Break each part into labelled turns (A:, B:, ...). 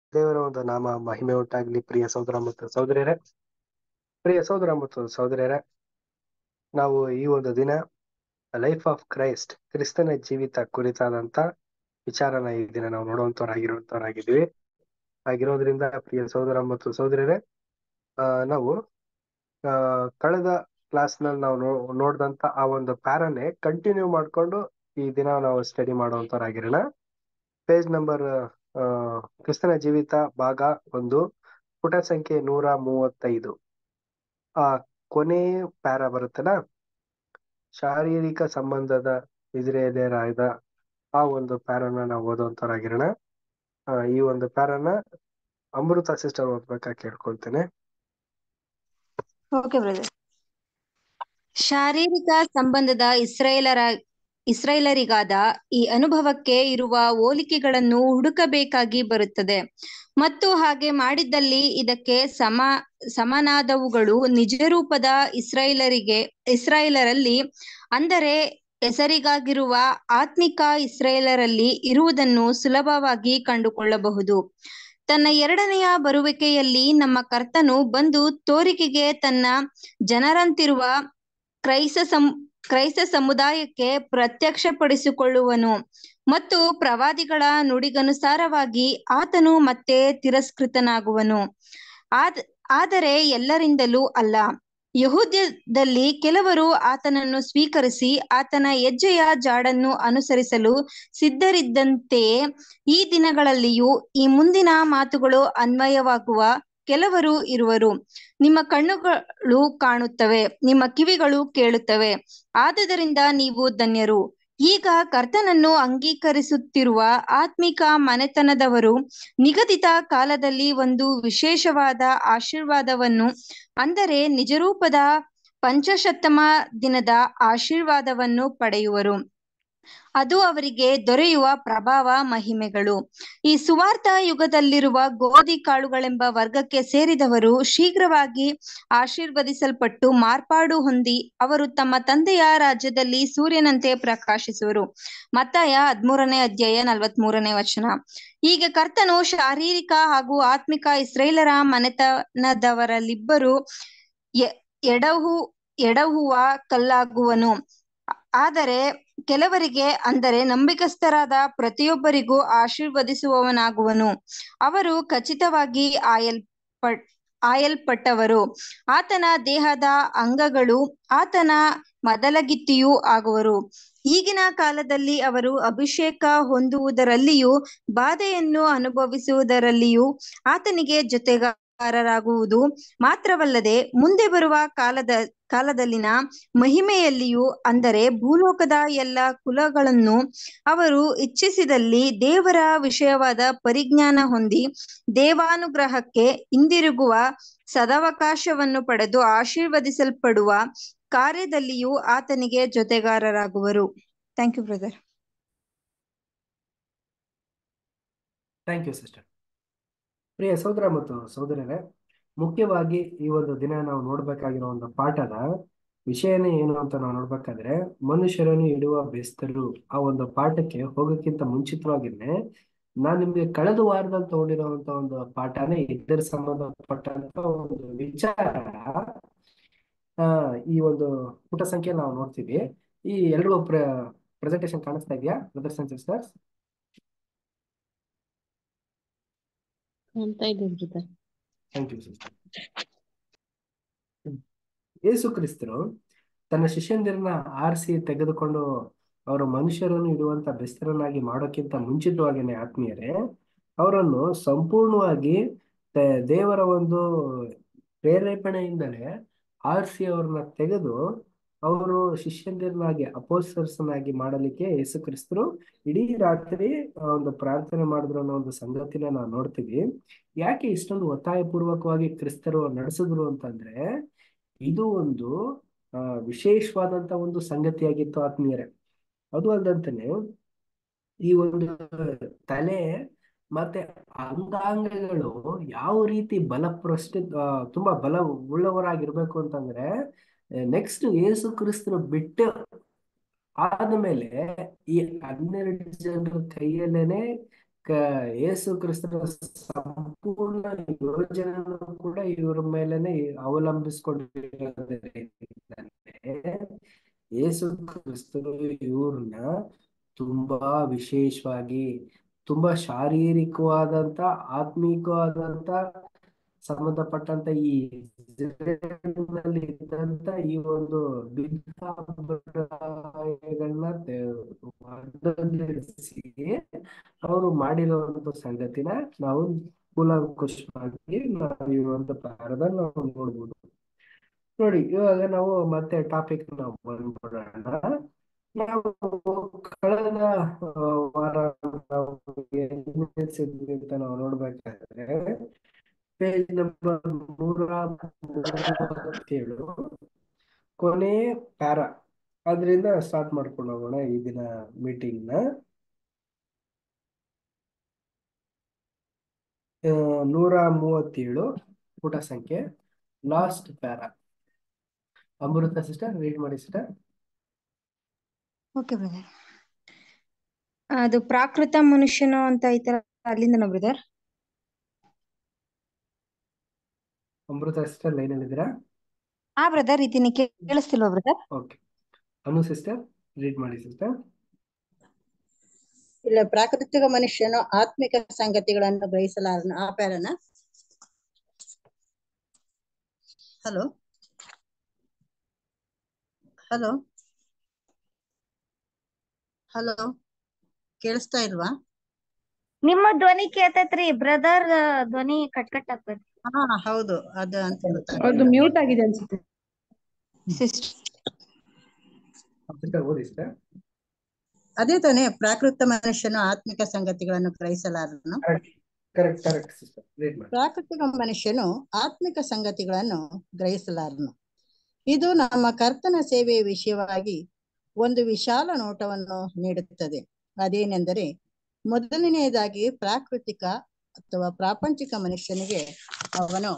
A: ದೇವರ ಒಂದು ನಾಮ ಮಹಿಮೆ ಉಂಟಾಗ್ಲಿ. ಪ್ರಿಯ ಸಹೋದರ ಮತ್ತು ಸಹೋದರಿಯರೇ, ನಾವು ಈ ಒಂದು ದಿನ ಲೈಫ್ ಆಫ್ ಕ್ರೈಸ್ಟ್, ಕ್ರಿಸ್ತನ ಜೀವಿತ ಕುರಿತಾದಂತ ವಿಚಾರನ ಈ ದಿನ ನಾವು ನೋಡುವಂತವರಾಗಿರೋದ್ವಿ. ಆಗಿರೋದ್ರಿಂದ ಪ್ರಿಯ ಸಹೋದರ ಮತ್ತು ಸಹೋದರಿಯರೇ, ನಾವು ಕಳೆದ ಕ್ಲಾಸ್ ನಲ್ಲಿ ನಾವು ನೋಡಿದಂತ ಆ ಒಂದು ಪ್ಯಾರನ್ನೇ ಕಂಟಿನ್ಯೂ ಮಾಡ್ಕೊಂಡು ಈ ದಿನ ನಾವು ಸ್ಟಡಿ ಮಾಡುವಂತವರಾಗಿರೋಣ. ಪೇಜ್ ನಂಬರ್ ಕ್ರಿಸ್ತನ ಜೀವಿತ ಭಾಗ 1, ಪುಟ ಸಂಖ್ಯೆ 135. ಆ ಕೊನೆ ಪ್ಯಾರ ಬರುತ್ತಲ್ಲ, ಶಾರೀರಿಕ ಸಂಬಂಧದ ಇಸ್ರಾಯೇಲ್ಯರಾದ ಆ ಒಂದು ಪ್ಯಾರನ ನಾವು ಓದುವಂತವರಾಗಿರೋಣ. ಈ ಒಂದು ಪ್ಯಾರನ ಅಮೃತ ಸಿಸ್ಟರ್ ಓದ್ಬೇಕಾ ಕೇಳ್ಕೊಳ್ತೇನೆ.
B: Okay brother. ಶಾರೀರಿಕ ಸಂಬಂಧದ ಇಸ್ರಾಯೇಲರಿಗಾದ ಈ ಅನುಭವಕ್ಕೆ ಇರುವ ಹೋಲಿಕೆಗಳನ್ನು ಹುಡುಕಬೇಕಾಗಿ ಬರುತ್ತದೆ, ಮತ್ತು ಹಾಗೆ ಮಾಡಿದ್ದಲ್ಲಿ ಇದಕ್ಕೆ ಸಮನಾದವುಗಳು ನಿಜರೂಪದ ಇಸ್ರಾಯೇಲರಲ್ಲಿ, ಅಂದರೆ ಹೆಸರಿಗಾಗಿರುವ ಆತ್ಮಿಕ ಇಸ್ರಾಯೇಲರಲ್ಲಿ ಇರುವುದನ್ನು ಸುಲಭವಾಗಿ ಕಂಡುಕೊಳ್ಳಬಹುದು. ತನ್ನ ಎರಡನೆಯ ಬರುವಿಕೆಯಲ್ಲಿ ನಮ್ಮ ಕರ್ತನು ಬಂದು ತೋರಿಕೆಗೆ ತನ್ನ ಜನರಂತಿರುವ ಕ್ರೈಸ್ತ ಸಮುದಾಯಕ್ಕೆ ಪ್ರತ್ಯಕ್ಷಪಡಿಸಿಕೊಳ್ಳುವನು, ಮತ್ತು ಪ್ರವಾದಿಗಳ ನುಡಿಗನುಸಾರವಾಗಿ ಆತನು ಮತ್ತೆ ತಿರಸ್ಕೃತನಾಗುವನು. ಆದರೆ ಎಲ್ಲರಿಂದಲೂ ಅಲ್ಲ. ಯಹೂದ್ಯದಲ್ಲಿ ಕೆಲವರು ಆತನನ್ನು ಸ್ವೀಕರಿಸಿ ಆತನ ಹೆಜ್ಜೆಯ ಜಾಡನ್ನು ಅನುಸರಿಸಲು ಸಿದ್ಧರಿದ್ದಂತೆಯೇ ಈ ದಿನಗಳಲ್ಲಿಯೂ ಈ ಮುಂದಿನ ಮಾತುಗಳು ಅನ್ವಯವಾಗುವ ಕೆಲವರು ಇರುವರು. ನಿಮ್ಮ ಕಣ್ಣುಗಳು ಕಾಣುತ್ತವೆ, ನಿಮ್ಮ ಕಿವಿಗಳು ಕೇಳುತ್ತವೆ, ಆದುದರಿಂದ ನೀವು ಧನ್ಯರು. ಈಗ ಕರ್ತನನ್ನು ಅಂಗೀಕರಿಸುತ್ತಿರುವ ಆತ್ಮಿಕ ಮನೆತನದವರು ನಿಗದಿತ ಕಾಲದಲ್ಲಿ ಒಂದು ವಿಶೇಷವಾದ ಆಶೀರ್ವಾದವನ್ನು, ಅಂದರೆ ನಿಜರೂಪದ ಪಂಚಶತಮ ದಿನದ ಆಶೀರ್ವಾದವನ್ನು ಪಡೆಯುವರು. ಅದು ಅವರಿಗೆ ದೊರೆಯುವ ಪ್ರಭಾವ ಮಹಿಮೆಗಳು. ಈ ಸುವಾರ್ಥ ಯುಗದಲ್ಲಿರುವ ಗೋಧಿ ಕಾಳುಗಳೆಂಬ ವರ್ಗಕ್ಕೆ ಸೇರಿದವರು ಶೀಘ್ರವಾಗಿ ಆಶೀರ್ವದಿಸಲ್ಪಟ್ಟು ಮಾರ್ಪಾಡು ಹೊಂದಿ ಅವರು ತಮ್ಮ ತಂದೆಯ ರಾಜ್ಯದಲ್ಲಿ ಸೂರ್ಯನಂತೆ ಪ್ರಕಾಶಿಸುವರು. ಮತ್ತಾಯ 13:43. ಈಗ ಕರ್ತನು ಶಾರೀರಿಕ ಹಾಗೂ ಆತ್ಮಿಕ ಇಸ್ರಾಯೇಲರ ಮನೆತನದವರಲ್ಲಿಬ್ಬರು ಎಡಹುವ ಕಲ್ಲಾಗುವನು. ಆದರೆ ಕೆಲವರಿಗೆ, ಅಂದರೆ ನಂಬಿಗಸ್ತರಾದ ಪ್ರತಿಯೊಬ್ಬರಿಗೂ ಆಶೀರ್ವದಿಸುವವನಾಗುವನು. ಅವರು ಖಚಿತವಾಗಿ ಆಯಲ್ಪಟ್ಟವರು, ಆತನ ದೇಹದ ಅಂಗಗಳು, ಆತನ ಮದಲಗಿತ್ತಿಯೂ ಆಗುವರು. ಈಗಿನ ಕಾಲದಲ್ಲಿ ಅವರು ಅಭಿಷೇಕ ಹೊಂದುವುದರಲ್ಲಿಯೂ ಬಾಧೆಯನ್ನು ಅನುಭವಿಸುವುದರಲ್ಲಿಯೂ ಆತನಿಗೆ ಜೊತೆಗಾರರಾಗುವುದು ಮಾತ್ರವಲ್ಲದೆ, ಮುಂದೆ ಬರುವ ಕಾಲದಲ್ಲಿನ ಮಹಿಮೆಯಲ್ಲಿಯೂ, ಅಂದರೆ ಭೂಲೋಕದ ಎಲ್ಲ ಕುಲಗಳನ್ನು ಅವರು ಇಚ್ಛಿಸಿದಲ್ಲಿ ದೇವರ ವಿಷಯವಾದ ಪರಿಜ್ಞಾನ ಹೊಂದಿ ದೇವಾನುಗ್ರಹಕ್ಕೆ ಹಿಂದಿರುಗುವ ಸದವಕಾಶವನ್ನು ಪಡೆದು ಆಶೀರ್ವದಿಸಲ್ಪಡುವ ಕಾರ್ಯದಲ್ಲಿಯೂ ಆತನಿಗೆ ಜೊತೆಗಾರರಾಗುವರು. Thank you brother.
A: Thank you sister. ಪ್ರಿಯ ಸಹೋದರ ಮತ್ತು ಸಹೋದರರೇ, ಮುಖ್ಯವಾಗಿ ಈ ಒಂದು ದಿನ ನಾವು ನೋಡ್ಬೇಕಾಗಿರೋ ಒಂದು ಪಾಠದ ವಿಷಯನೇ ಏನು ಅಂತ ನಾವು ನೋಡ್ಬೇಕಾದ್ರೆ, ಮನುಷ್ಯರನ್ನು ಇಡುವ ಬೆಸ್ತರು. ಆ ಒಂದು ಪಾಠಕ್ಕೆ ಹೋಗೋಕ್ಕಿಂತ ಮುಂಚಿತವಾಗಿನೇ ನಾನು ನಿಮ್ಗೆ ಕಳೆದ ವಾರದಲ್ಲಿ ತಗೊಂಡಿರುವಂತ ಒಂದು ಪಾಠನೇ ಇದರ ಸಂಬಂಧಪಟ್ಟಂತ ಒಂದು ವಿಚಾರ ಈ ಒಂದು ಪುಟ ಸಂಖ್ಯೆ ನಾವು ನೋಡ್ತೀವಿ. ಈ ಎರಡು ಪ್ರೆಸೆಂಟೇಶನ್ ಕಾಣಿಸ್ತಾ ಇದೆಯಾ brothers and sisters? Thank you sister. ಯೇಸು ಕ್ರಿಸ್ತರು ತನ್ನ ಶಿಷ್ಯಂದಿರನ್ನ ಆರಿಸಿ ತೆಗೆದುಕೊಂಡು ಅವರ ಮನುಷ್ಯರನ್ನು ಇಡುವಂತ ಬೆಸ್ತರನ್ನಾಗಿ ಮಾಡೋಕ್ಕಿಂತ ಮುಂಚಿತವಾಗಿನೇ ಆತ್ಮೀಯರೇ, ಅವರನ್ನು ಸಂಪೂರ್ಣವಾಗಿ ದೇವರ ಒಂದು ಪ್ರೇರೇಪಣೆಯಿಂದಲೇ ಆರಿಸಿ ಅವ್ರನ್ನ ತೆಗೆದು ಅವರು ಶಿಷ್ಯಂದಿರನಾಗಿ ಅಪೋಸ್ತಲರನ್ನಾಗಿ ಮಾಡಲಿಕ್ಕೆ ಯೇಸು ಕ್ರಿಸ್ತರು ಇಡೀ ರಾತ್ರಿ ಒಂದು ಪ್ರಾರ್ಥನೆ ಮಾಡಿದ್ರು ಅನ್ನೋ ಒಂದು ಸಂಗತಿನ ನಾವು ನೋಡ್ತೀವಿ. ಯಾಕೆ ಇಷ್ಟೊಂದು ಒತ್ತಾಯಪೂರ್ವಕವಾಗಿ ಕ್ರಿಸ್ತರು ನಡೆಸಿದ್ರು ಅಂತಂದ್ರೆ, ಇದು ಒಂದು ವಿಶೇಷವಾದಂತ ಒಂದು ಸಂಗತಿಯಾಗಿತ್ತು ಆತ್ಮೀಯರೇ. ಅದು ಅಲ್ಲದಂತಾನೆ ಈ ಒಂದು ತಲೆ ಮತ್ತೆ ಅಂಗಾಂಗಗಳು ಯಾವ ರೀತಿ ತುಂಬಾ ಬಲ ಉಳ್ಳವರಾಗಿರ್ಬೇಕು ಅಂತಂದ್ರೆ, ನೆಕ್ಸ್ಟ್ ಯೇಸು ಕ್ರಿಸ್ತರು ಬಿಟ್ಟು ಆದ್ಮೇಲೆ ಈ 12 ಜನರ ಕೈಯಲ್ಲೇನೆ ಯೇಸು ಕ್ರಿಸ್ತನ ಸಂಪೂರ್ಣ ಯೋಜನೆಯನ್ನು ಕೂಡ ಇವ್ರ ಮೇಲೆನೆ ಅವಲಂಬಿಸ್ಕೊಂಡಿರೋದ್ರಿಂದ ಯೇಸು ಕ್ರಿಸ್ತರು ಇವ್ರನ್ನ ತುಂಬಾ ವಿಶೇಷವಾಗಿ, ತುಂಬಾ ಶಾರೀರಿಕವಾದಂತ, ಆತ್ಮೀಕವಾದಂತ, ಸಂಬಂಧಪಟ್ಟಂತ ಈ ಇಸ್ರೇಲ್ನಲ್ಲಿ ಇದ್ದಂತ ಈ ಒಂದು ಭಿನ್ನಾಭಿಪ್ರಾಯಗಳನ್ನ ಹೊರತುಪಡಿಸಿ ಅವರು ಮಾಡಿರುವಂತ ಸಂಗತಿನ ನಾವು ಕೂಲಂಕುಷವಾಗಿ ನಾವು ಈ ಒಂದು ಪಾಠದಲ್ಲಿ ನಾವು ನೋಡ್ಬೋದು. ನೋಡಿ, ಇವಾಗ ನಾವು ಮತ್ತೆ ಟಾಪಿಕ್ ನಾವು ಬಂದ್ಬಿಡೋಣ. ನಾವು ಕಳೆದ ವಾರ ನಾವು ಏನ್ ನಿಲ್ಸಿದ್ವಿ ಅಂತ ನಾವು ನೋಡ್ಬೇಕಾದ್ರೆ ಪೇಜ್ ನಂಬರ್ 137 ಕೊನೆ ಪ್ಯಾರಾ, ಅದರಿಂದ ಸ್ಟಾರ್ಟ್ ಮಾಡ್ಕೊಂಡು ಹೋಗೋಣ ಈ ದಿನ ಮೀಟಿಂಗ್ ನ. 137 ಪುಟ ಸಂಖ್ಯೆ, last para. Amrita sister read ಮಾಡಿ ಸಿಸ್ಟರ್.
B: Okay brother. ಅದು ಪ್ರಾಕೃತ ಮನುಷ್ಯನು ಅಂತ ಐತಲ್ಲ, ಅಲ್ಲಿಂದನಾ ಬ್ರದರ್?
A: ಅಮೃತ ಸಿಸ್ಟರ್ ಲೈನ್ ಅಲ್ಲಿ ಇದ್ದೀರಾ?
B: ಹಾ ಬ್ರದರ್, ಇದನ್ನ ಕೇಳಿಸ್ತಿಲ್ವಾ brother?
A: Okay, Anu sister read ಮಾಡಿ ಸಿಸ್ಟರ್.
C: ಇಲ್ಲ, ಪ್ರಾಕೃತಿಕ ಮನುಷ್ಯನು ಆತ್ಮಿಕ ಸಂಗತಿಗಳನ್ನು ಗ್ರಹಿಸಲಾರನು. ಆ ಪ್ಯಾರನ. ಹಲೋ ಹಲೋ ಹಲೋ, ಕೇಳಿಸ್ತಾ ಇಲ್ವಾ?
D: ನಿಮ್ಮ ಧ್ವನಿ ಕೇಳ್ತೈತ್ರಿ ಬ್ರದರ್, ಧ್ವನಿ ಕಟ್ ಕಟ್ ಆಗ್ತೈತಿ.
C: ಹಾ ಹೌದು, ಅದು ಅಂತ
E: ಅದು
C: ಗೊತ್ತಾಗ್ಲಿಲ್ಲ.
E: ಮ್ಯೂಟ್ ಆಗಿದೆ ಅನ್ಸುತ್ತೆ.
A: ಸಿಸ್ಟರ್ ಓದಿ ಸಿಸ್ಟರ್.
C: ಅದೇ ತಾನೇ, ಪ್ರಾಕೃತ ಮನುಷ್ಯನು ಆತ್ಮಿಕ ಸಂಗತಿಗಳನ್ನು ಗ್ರಹಿಸಲಾರನು.
A: ಕರೆಕ್ಟ್ ಕರೆಕ್ಟ್ ಸಿಸ್ಟರ್, ರೀಡ್ ಮಾಡಿ.
C: ಪ್ರಾಕೃತಿಕ ಮನುಷ್ಯನು ಆತ್ಮಿಕ ಸಂಗತಿಗಳನ್ನು ಗ್ರಹಿಸಲಾರನು. ಇದು ನಮ್ಮ ಕರ್ತನ ಸೇವೆಯ ವಿಷಯವಾಗಿ ಒಂದು ವಿಶಾಲ ನೋಟವನ್ನು ನೀಡುತ್ತದೆ. ಅದೇನೆಂದರೆ, ಮೊದಲನೆಯದಾಗಿ ಪ್ರಾಕೃತಿಕ ಅಥವಾ ಪ್ರಾಪಂಚಿಕ ಮನುಷ್ಯನಿಗೆ ಅವನು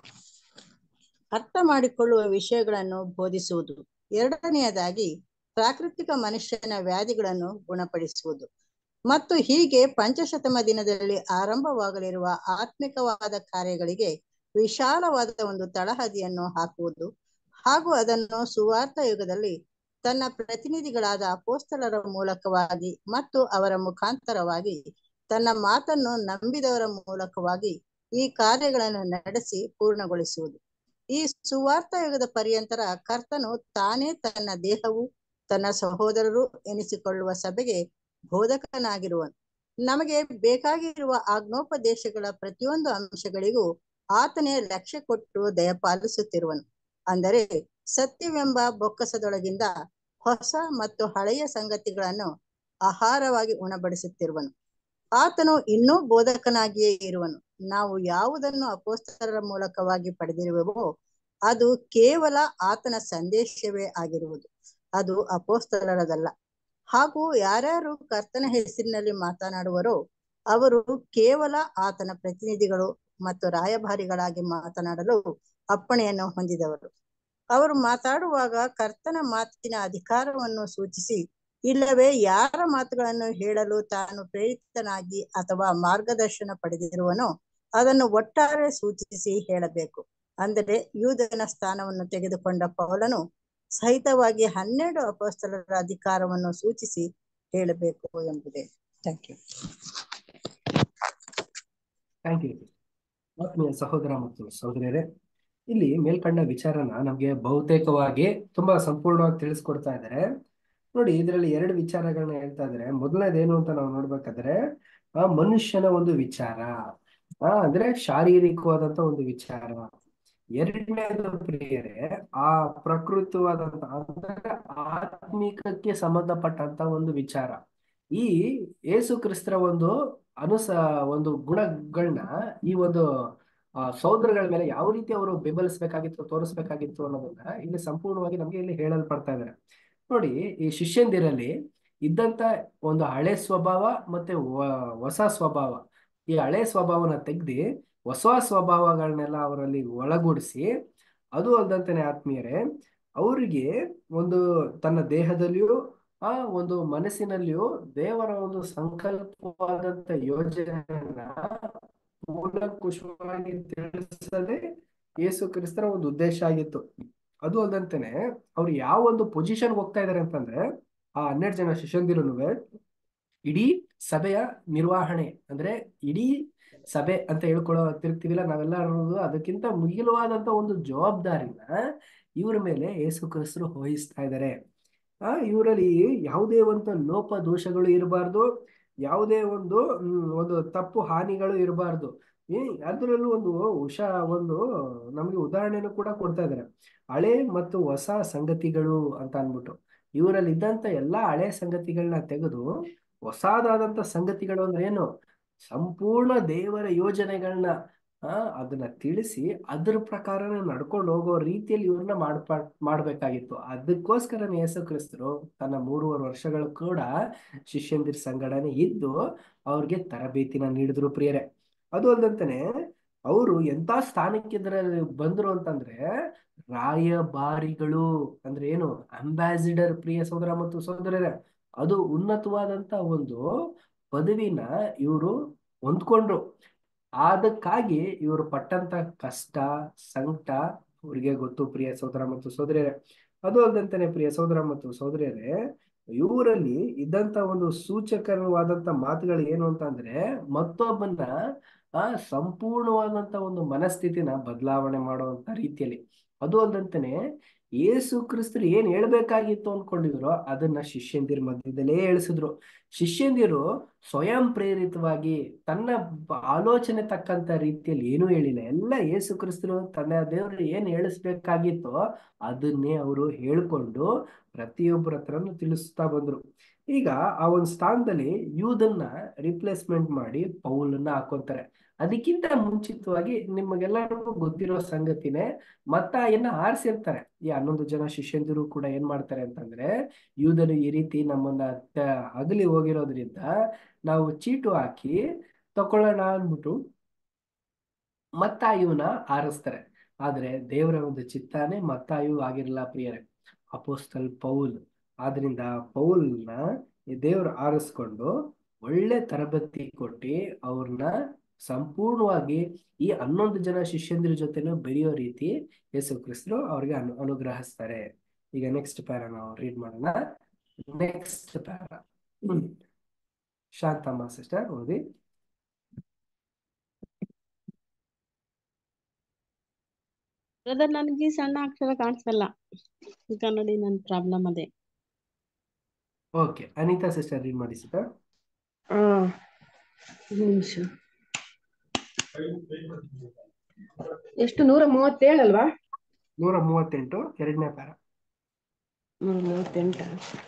C: ಅರ್ಥ ಮಾಡಿಕೊಳ್ಳುವ ವಿಷಯಗಳನ್ನು ಬೋಧಿಸುವುದು. ಎರಡನೆಯದಾಗಿ ಪ್ರಾಕೃತಿಕ ಮನುಷ್ಯನ ವ್ಯಾಧಿಗಳನ್ನು ಗುಣಪಡಿಸುವುದು. ಮತ್ತು ಹೀಗೆ ಪಂಚಶತಮ ದಿನದಲ್ಲಿ ಆರಂಭವಾಗಲಿರುವ ಆತ್ಮಿಕವಾದ ಕಾರ್ಯಗಳಿಗೆ ವಿಶಾಲವಾದ ಒಂದು ತಳಹದಿಯನ್ನು ಹಾಕುವುದು, ಹಾಗೂ ಅದನ್ನು ಸುವಾರ್ಥ ಯುಗದಲ್ಲಿ ತನ್ನ ಪ್ರತಿನಿಧಿಗಳಾದ ಅಪೋಸ್ತಲರ ಮೂಲಕವಾಗಿ ಮತ್ತು ಅವರ ಮುಖಾಂತರವಾಗಿ ತನ್ನ ಮಾತನ್ನು ನಂಬಿದವರ ಮೂಲಕವಾಗಿ ಈ ಕಾರ್ಯಗಳನ್ನು ನಡೆಸಿ ಪೂರ್ಣಗೊಳಿಸುವುದು. ಈ ಸುವಾರ್ಥ ಯುಗದ ಪರ್ಯಂತರ ಕರ್ತನು ತಾನೇ ತನ್ನ ದೇಹವು ತನ್ನ ಸಹೋದರರು ಎನಿಸಿಕೊಳ್ಳುವ ಸಭೆಗೆ ಬೋಧಕನಾಗಿರುವನು. ನಮಗೆ ಬೇಕಾಗಿರುವ ಆಜ್ಞೋಪದೇಶಗಳ ಪ್ರತಿಯೊಂದು ಅಂಶಗಳಿಗೂ ಆತನೇ ಲಕ್ಷ್ಯ ಕೊಟ್ಟು ದಯಪಾಲಿಸುತ್ತಿರುವನು. ಅಂದರೆ ಸತ್ಯವೆಂಬ ಬೊಕ್ಕಸದೊಳಗಿಂದ ಹೊಸ ಮತ್ತು ಹಳೆಯ ಸಂಗತಿಗಳನ್ನು ಆಹಾರವಾಗಿ ಉಣಬಡಿಸುತ್ತಿರುವನು. ಆತನು ಇನ್ನೂ ಬೋಧಕನಾಗಿಯೇ ಇರುವನು. ನಾವು ಯಾವುದನ್ನು ಅಪೊಸ್ತಲರ ಮೂಲಕವಾಗಿ ಪಡೆದಿರುವೆವೋ ಅದು ಕೇವಲ ಆತನ ಸಂದೇಶವೇ ಆಗಿರುವುದು, ಅದು ಅಪೊಸ್ತಲರದಲ್ಲ. ಹಾಗೂ ಯಾರ್ಯಾರು ಕರ್ತನ ಹೆಸರಿನಲ್ಲಿ ಮಾತನಾಡುವರೋ ಅವರು ಕೇವಲ ಆತನ ಪ್ರತಿನಿಧಿಗಳು ಮತ್ತು ರಾಯಭಾರಿಗಳಾಗಿ ಮಾತನಾಡಲು ಅಪ್ಪಣೆಯನ್ನು ಹೊಂದಿದವರು. ಅವರು ಮಾತಾಡುವಾಗ ಕರ್ತನ ಮಾತಿನ ಅಧಿಕಾರವನ್ನು ಸೂಚಿಸಿ, ಇಲ್ಲವೇ ಯಾರ ಮಾತುಗಳನ್ನು ಹೇಳಲು ತಾನು ಪ್ರೇರಿತನಾಗಿ ಅಥವಾ ಮಾರ್ಗದರ್ಶನ ಪಡೆದಿರುವನೋ ಅದನ್ನು ಒಟ್ಟಾರೆ ಸೂಚಿಸಿ ಹೇಳಬೇಕು. ಅಂದರೆ ಯೂದನ ಸ್ಥಾನವನ್ನು ತೆಗೆದುಕೊಂಡ ಪೌಲನು ಸಹಿತವಾಗಿ 12 ಅಪೊಸ್ತಲರ ಅಧಿಕಾರವನ್ನು ಸೂಚಿಸಿ ಹೇಳಬೇಕು ಎಂಬುದೇ. Thank you.
A: Thank you. ಆತ್ಮೀಯ ಸಹೋದರ ಮತ್ತು ಸಹೋದರಿಯರೇ, ಇಲ್ಲಿ ಮೇಲ್ಕಂಡ ವಿಚಾರನ ನಮ್ಗೆ ಬಹುತೇಕವಾಗಿ ತುಂಬಾ ಸಂಪೂರ್ಣವಾಗಿ ತಿಳಿಸ್ಕೊಡ್ತಾ ಇದ್ದಾರೆ. ನೋಡಿ, ಇದರಲ್ಲಿ 2 ವಿಚಾರಗಳನ್ನ ಹೇಳ್ತಾ ಇದ್ದಾರೆ. ಮೊದಲನೇದೇನು ಅಂತ ನಾವು ನೋಡ್ಬೇಕಾದ್ರೆ ಆ ಮನುಷ್ಯನ ಒಂದು ವಿಚಾರ, ಅಂದ್ರೆ ಶಾರೀರಿಕವಾದಂತ ಒಂದು ವಿಚಾರ. ಎರಡನೇದು ಪ್ರಿಯರೇ, ಆ ಪ್ರಕೃತಿವಾದಂತ ಅಂದ್ರೆ ಆತ್ಮಿಕಕ್ಕೆ ಸಂಬಂಧಪಟ್ಟಂತ ಒಂದು ವಿಚಾರ. ಈ ಯೇಸು ಕ್ರಿಸ್ತರ ಒಂದು ಒಂದು ಗುಣಗಳನ್ನ ಈ ಒಂದು ಸಹೋದರಗಳ ಮೇಲೆ ಯಾವ ರೀತಿ ಅವರು ಬೆಂಬಲಿಸಬೇಕಾಗಿತ್ತು, ತೋರಿಸ್ಬೇಕಾಗಿತ್ತು ಅನ್ನೋದನ್ನ ಇಲ್ಲಿ ಸಂಪೂರ್ಣವಾಗಿ ನಮ್ಗೆ ಇಲ್ಲಿ ಹೇಳಲ್ಪಡ್ತಾ ಇದ್ದಾರೆ. ನೋಡಿ, ಈ ಶಿಷ್ಯಂದಿರಲ್ಲಿ ಇದ್ದಂತ ಒಂದು ಹಳೆ ಸ್ವಭಾವ ಮತ್ತೆ ಹೊಸ ಸ್ವಭಾವ, ಈ ಹಳೆ ಸ್ವಭಾವನ ತೆಗ್ದು ಹೊಸ ಸ್ವಭಾವಗಳನ್ನೆಲ್ಲ ಅವರಲ್ಲಿ ಒಳಗೂಡಿಸಿ, ಅದು ಅಲ್ದಂತಾನೆ ಆತ್ಮೀಯರೇ, ಅವರಿಗೆ ಒಂದು ತನ್ನ ದೇಹದಲ್ಲಿಯೂ
E: ಆ ಒಂದು ಮನಸ್ಸಿನಲ್ಲಿಯೂ ದೇವರ ಒಂದು ಸಂಕಲ್ಪವಾದಂತ ಯೋಜನೆಯನ್ನ ಕೂಲಂಕುಷವಾಗಿ ತಿಳಿಸದೆ ಯೇಸು ಕ್ರಿಸ್ತರ ಒಂದು ಉದ್ದೇಶ ಆಗಿತ್ತು. ಅದು ಅಲ್ಲದಂತೆನೆ ಅವ್ರು ಯಾವ ಒಂದು ಪೊಸಿಷನ್ ಹೋಗ್ತಾ ಇದಾರೆ ಅಂತಂದ್ರೆ, ಆ 12 ಜನ ಶಿಷ್ಯಂದಿರನುವೆ ಇಡೀ ಸಭೆಯ ನಿರ್ವಹಣೆ, ಅಂದ್ರೆ ಇಡೀ ಸಭೆ ಅಂತ ತಿರ್ತಿವಿಲ್ಲ ನಾವೆಲ್ಲರೂ, ಅದಕ್ಕಿಂತ ಮುಗಿಲವಾದಂತ ಒಂದು ಜವಾಬ್ದಾರಿನ ಇವ್ರ ಮೇಲೆ ಯೇಸು ಕ್ರಿಸ್ತರು ವಹಿಸ್ತಾ ಇದ್ದಾರೆ. ಇವರಲ್ಲಿ ಯಾವುದೇ ಒಂದು ಲೋಪ ದೋಷಗಳು ಇರಬಾರ್ದು, ಯಾವುದೇ ಒಂದು ತಪ್ಪು ಹಾನಿಗಳು ಇರಬಾರ್ದು. ಅದರಲ್ಲೂ ಒಂದು ನಮಗೆ ಉದಾಹರಣೆಯನ್ನು ಕೂಡ ಕೊಡ್ತಾ ಇದ್ದಾರೆ, ಹಳೆ ಮತ್ತು ಹೊಸ ಸಂಗತಿಗಳು ಅಂತ ಅಂದ್ಬಿಟ್ಟು. ಇವರಲ್ಲಿ ಇದ್ದಂತ ಎಲ್ಲಾ ಹಳೆ ಸಂಗತಿಗಳನ್ನ ತೆಗೆದು ಹೊಸದಾದಂತ ಸಂಗತಿಗಳು ಅಂದ್ರೆ ಏನು, ಸಂಪೂರ್ಣ ದೇವರ ಯೋಜನೆಗಳನ್ನ ಅದನ್ನ ತಿಳಿಸಿ ಅದ್ರ ಪ್ರಕಾರನೇ ನಡ್ಕೊಂಡು ಹೋಗೋ ರೀತಿಯಲ್ಲಿ ಇವ್ರನ್ನ ಮಾಡ್ಬೇಕಾಗಿತ್ತು. ಅದಕ್ಕೋಸ್ಕರ ಯೇಸು ಕ್ರಿಸ್ತರು ತನ್ನ 3.5 ವರ್ಷಗಳು ಕೂಡ ಶಿಷ್ಯಂದಿರ ಸಂಗಡನೆ ಇದ್ದು ಅವ್ರಿಗೆ ತರಬೇತಿನ ನೀಡಿದ್ರು ಪ್ರಿಯರೇ. ಅದು ಅಲ್ಲದಂತಾನೆ ಅವರು ಎಂತ ಸ್ಥಾನಕ್ಕೆ ಬಂದ್ರು ಅಂತಂದ್ರೆ, ರಾಯಭಾರಿಗಳು ಅಂದ್ರೆ ಏನು, ಅಂಬಾಸಿಡರ್ ಪ್ರಿಯ ಸಹೋದರ ಮತ್ತು ಸಹೋದರರೇ. ಅದು ಉನ್ನತವಾದಂತ ಒಂದು ಪದವಿನ ಇವರು ಹೊಂದ್ಕೊಂಡ್ರು. ಅದಕ್ಕಾಗಿ ಇವರು ಪಟ್ಟಂತ ಕಷ್ಟ ಸಂಕಟ ಅವ್ರಿಗೆ ಗೊತ್ತು ಪ್ರಿಯ ಸಹೋದರ ಮತ್ತು ಸಹೋದರಿಯರೇ. ಅದು ಅಲ್ಲದಂತಾನೆ ಪ್ರಿಯ ಸಹೋದರ ಮತ್ತು ಸಹೋದರಿಯರೇ, ಇವರಲ್ಲಿ ಇದ್ದಂತ ಒಂದು ಸೂಚಕವಾದಂತ ಮಾತುಗಳು ಏನು ಅಂತಂದ್ರೆ, ಮತ್ತೊಬ್ಬನ ಸಂಪೂರ್ಣವಾದಂತ ಒಂದು ಮನಸ್ಥಿತಿನ ಬದಲಾವಣೆ ಮಾಡುವಂತ ರೀತಿಯಲ್ಲಿ. ಅದು ಅಲ್ಲದಂತಾನೆ ಯೇಸು ಕ್ರಿಸ್ತರು ಏನ್ ಹೇಳ್ಬೇಕಾಗಿತ್ತು ಅನ್ಕೊಂಡಿದ್ರು ಅದನ್ನ ಶಿಷ್ಯಂದಿರ ಮಧ್ಯದಲ್ಲೇ ಹೇಳಿಸಿದ್ರು. ಶಿಷ್ಯಂದಿರು ಸ್ವಯಂ ಪ್ರೇರಿತವಾಗಿ ತನ್ನ ಆಲೋಚನೆ ತಕ್ಕಂತ ರೀತಿಯಲ್ಲಿ ಏನೂ ಹೇಳಿಲ್ಲ. ಎಲ್ಲ ಯೇಸು ಕ್ರಿಸ್ತರು ತನ್ನ ದೇವರು ಏನ್ ಹೇಳಿಸ್ಬೇಕಾಗಿತ್ತೋ ಅದನ್ನೇ ಅವರು ಹೇಳ್ಕೊಂಡು ಪ್ರತಿಯೊಬ್ಬರ ಹತ್ರನು ತಿಳಿಸ್ತಾ ಬಂದ್ರು. ಈಗ ಆ ಒಂದು ಸ್ಥಾನದಲ್ಲಿ ಯೂದನ್ನ ರಿಪ್ಲೇಸ್ಮೆಂಟ್ ಮಾಡಿ ಪೌಲನ್ನ ಹಾಕೋತಾರೆ. ಅದಕ್ಕಿಂತ ಮುಂಚಿತವಾಗಿ ನಿಮಗೆಲ್ಲರಿಗೂ ಗೊತ್ತಿರೋ ಸಂಗತಿನೇ, ಮತ್ತಾಯನ್ನ ಆರಿಸಿರ್ತಾರೆ. ಈ 11 ಜನ ಶಿಷ್ಯಂದಿರು ಕೂಡ ಏನ್ ಮಾಡ್ತಾರೆ ಅಂತಂದ್ರೆ, ಯೂದನು ಈ ರೀತಿ ನಮ್ಮನ್ನ ಅಗಲಿ ಹೋಗಿರೋದ್ರಿಂದ ನಾವು ಚೀಟು ಹಾಕಿ ತಕೊಳ್ಳೋಣ ಅಂದ್ಬಿಟ್ಟು ಮತ್ತಾಯುವನ್ನ ಆರಿಸ್ತಾರೆ. ಆದ್ರೆ ದೇವರ ಒಂದು ಚಿತ್ತಾನೆ ಮತ್ತಾಯು ಆಗಿರಲ್ಲ ಪ್ರಿಯರೇ, ಅಪೋಸ್ತಲ್ ಪೌಲ್. ಆದ್ರಿಂದ ಪೌಲ್ನ ದೇವರು ಆರಿಸ್ಕೊಂಡು ಒಳ್ಳೆ ತರಬೇತಿ ಕೊಟ್ಟು ಅವ್ರನ್ನ ಸಂಪೂರ್ಣವಾಗಿ ಈ 11 ಜನ ಶಿಷ್ಯಂದಿರ ಜೊತೆನೂ ಬೆರೆಯೋ ರೀತಿ ಯೇಸು ಕ್ರಿಸ್ತರು ಅವ್ರಿಗೆ ಅನುಗ್ರಹಿಸ್ತಾರೆ. ಈಗ ನೆಕ್ಸ್ಟ್ ಪ್ಯಾರ ನಾವು ರೀಡ್ ಮಾಡೋಣ. ನೆಕ್ಸ್ಟ್ ಪ್ಯಾರ ಶಾಂತಮ್ಮ ಸಿಸ್ಟರ್ ಓದಿ.
F: ಬ್ರದರ್, ನನಗೆ ಸಣ್ಣ ಅಕ್ಷರ ಕಾಣಿಸಲ್ಲ, ಕನ್ನಡಿ ನನ್ನ ಪ್ರಾಬ್ಲಮ್ ಅದೇ.
E: ಓಕೆ, ಅನಿತಾ ಸಿಸ್ಟರ್ ರೀಡ್ ಮಾಡಿ ಸಿಸ್ಟರ್.
G: ನಿಮಿಷ, ಎಷ್ಟು 137 ಅಲ್ವಾ?
E: 138 ಎರಡನೇ ಪ್ಯಾರ.
G: 138.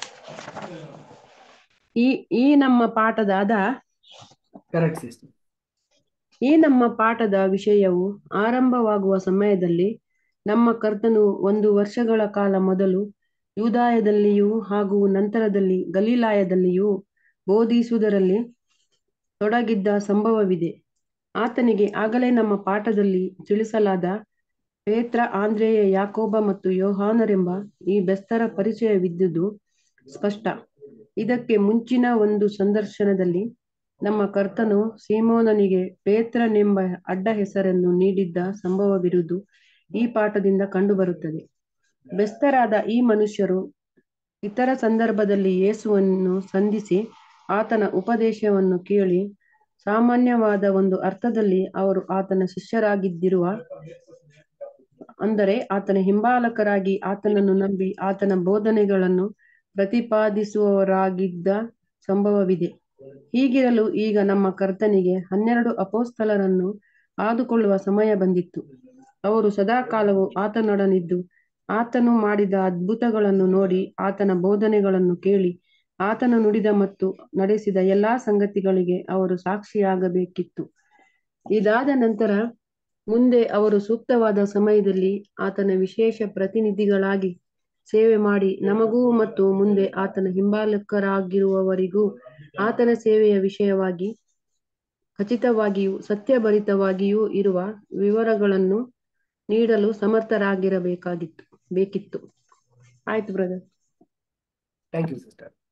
G: ಈ ನಮ್ಮ ಪಾಠದ
E: ಕರೆಕ್ಟ್ ಸಿಸ್ಟರ್.
G: ಈ ನಮ್ಮ ಪಾಠದ ವಿಷಯವು ಆರಂಭವಾಗುವ ಸಮಯದಲ್ಲಿ ನಮ್ಮ ಕರ್ತನು 1 ವರ್ಷಗಳ ಕಾಲ ಮೊದಲು ಯೂದಾಯದಲ್ಲಿಯೂ ಹಾಗೂ ನಂತರದಲ್ಲಿ ಗಲಿಲಾಯದಲ್ಲಿಯೂ ಬೋಧಿಸುವುದರಲ್ಲಿ ತೊಡಗಿದ್ದ ಸಂಭವವಿದೆ. ಆತನಿಗೆ ಆಗಲೇ ನಮ್ಮ ಪಾಠದಲ್ಲಿ ತಿಳಿಸಲಾದ ಪೇತ್ರ, ಆಂದ್ರೆಯ, ಯಾಕೋಬ ಮತ್ತು ಯೋಹಾನರೆಂಬ ಈ ಬೆಸ್ತರ ಪರಿಚಯವಿದ್ದುದು ಸ್ಪಷ್ಟ. ಇದಕ್ಕೆ ಮುಂಚಿನ ಒಂದು ಸಂದರ್ಶನದಲ್ಲಿ ನಮ್ಮ ಕರ್ತನು ಸೀಮೋನನಿಗೆ ಪೇತ್ರನೆಂಬ ಅಡ್ಡ ಹೆಸರನ್ನು ನೀಡಿದ್ದ ಸಂಭವವಿರುವುದು ಈ ಪಾಠದಿಂದ ಕಂಡುಬರುತ್ತದೆ. ಬೆಸ್ತರಾದ ಈ ಮನುಷ್ಯರು ಇತರ ಸಂದರ್ಭದಲ್ಲಿ ಯೇಸುವನ್ನು ಸಂಧಿಸಿ ಆತನ ಉಪದೇಶವನ್ನು ಕೇಳಿ ಸಾಮಾನ್ಯವಾದ ಒಂದು ಅರ್ಥದಲ್ಲಿ ಅವರು ಆತನ ಶಿಷ್ಯರಾಗಿದ್ದಿರುವ, ಅಂದರೆ ಆತನ ಹಿಂಬಾಲಕರಾಗಿ ಆತನನ್ನು ನಂಬಿ ಆತನ ಬೋಧನೆಗಳನ್ನು ಪ್ರತಿಪಾದಿಸುವವರಾಗಿದ್ದ ಸಂಭವವಿದೆ. ಹೀಗಿರಲು ಈಗ ನಮ್ಮ ಕರ್ತನಿಗೆ 12 ಅಪೊಸ್ತಲರನ್ನು ಆದುಕೊಳ್ಳುವ ಸಮಯ ಬಂದಿತ್ತು. ಅವರು ಸದಾಕಾಲವು ಆತನೊಡನಿದ್ದು ಆತನು ಮಾಡಿದ ಅದ್ಭುತಗಳನ್ನು ನೋಡಿ ಆತನ ಬೋಧನೆಗಳನ್ನು ಕೇಳಿ ಆತನು ನುಡಿದ ಮತ್ತು ನಡೆಸಿದ ಎಲ್ಲಾ ಸಂಗತಿಗಳಿಗೆ ಅವರು ಸಾಕ್ಷಿಯಾಗಬೇಕಿತ್ತು. ಇದಾದ ನಂತರ ಮುಂದೆ ಅವರು ಸೂಕ್ತವಾದ ಸಮಯದಲ್ಲಿ ಆತನ ವಿಶೇಷ ಪ್ರತಿನಿಧಿಗಳಾಗಿ ಸೇವೆ ಮಾಡಿ ನಮಗೂ ಮತ್ತು ಮುಂದೆ ಆತನ ಹಿಂಬಾಲಕರಾಗಿರುವವರಿಗೂ ಆತನ ಸೇವೆಯ ವಿಷಯವಾಗಿ ಖಚಿತವಾಗಿಯೂ ಸತ್ಯಭರಿತವಾಗಿಯೂ ಇರುವ ವಿವರಗಳನ್ನು ನೀಡಲು ಸಮರ್ಥರಾಗಿರಬೇಕಿತ್ತು. ಆಯ್ತು ಬ್ರದರ್.
E: Thank you sister.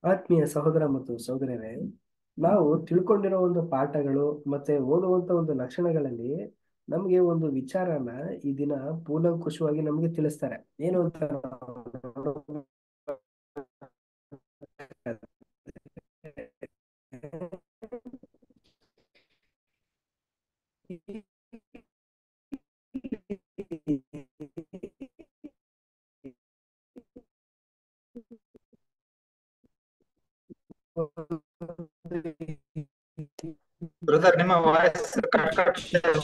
E: ಆತ್ಮೀಯ ಸಹೋದರ ಮತ್ತು ಸಹೋದರರೇ, ನಾವು ತಿಳ್ಕೊಂಡಿರೋ ಒಂದು ಪಾಠಗಳು ಮತ್ತೆ ಓದುವಂತ ಒಂದು ಲಕ್ಷಣಗಳಲ್ಲಿ ನಮ್ಗೆ ಒಂದು ವಿಚಾರನ ಈ ದಿನ ಕೂಲಂಕುಷವಾಗಿ ನಮ್ಗೆ ತಿಳಿಸ್ತಾರೆ. ಏನು ಅಂತ
H: ಬ್ರದರ್, ನಿಮ್ಮ ವಾಯ್ಸ್ ಕಟ್ ಕಟ್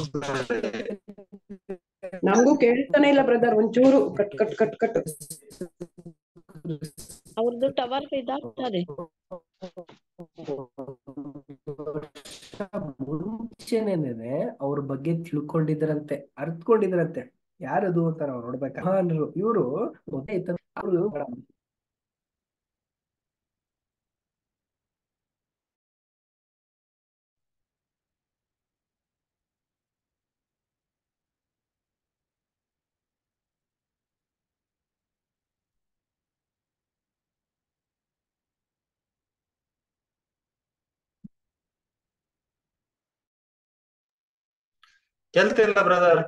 G: ನಮಗೂ ಕೇಳ್ತಾನೆ ಇಲ್ಲ ಬ್ರದರ್, ಒಂಚೂರು ಕಟ್ ಕಟ್ ಕಟ್ ಕಟ್.
F: ಅವ್ರದ್ದು ಟವರ್ ಇದಾಗ್ತದೆ.
E: ಮುಂಚೆನೇನೆ ಅವ್ರ ಬಗ್ಗೆ ತಿಳ್ಕೊಂಡಿದ್ರಂತೆ, ಅರ್ಥಕೊಂಡಿದ್ರಂತೆ. ಯಾರದು ಅಂತ ನಾವು ನೋಡ್ಬೇಕು. ಮಹಾನರು ಇವರು
H: ಕೇಳ್ತಿಲ್ಲ ಬ್ರದರ್.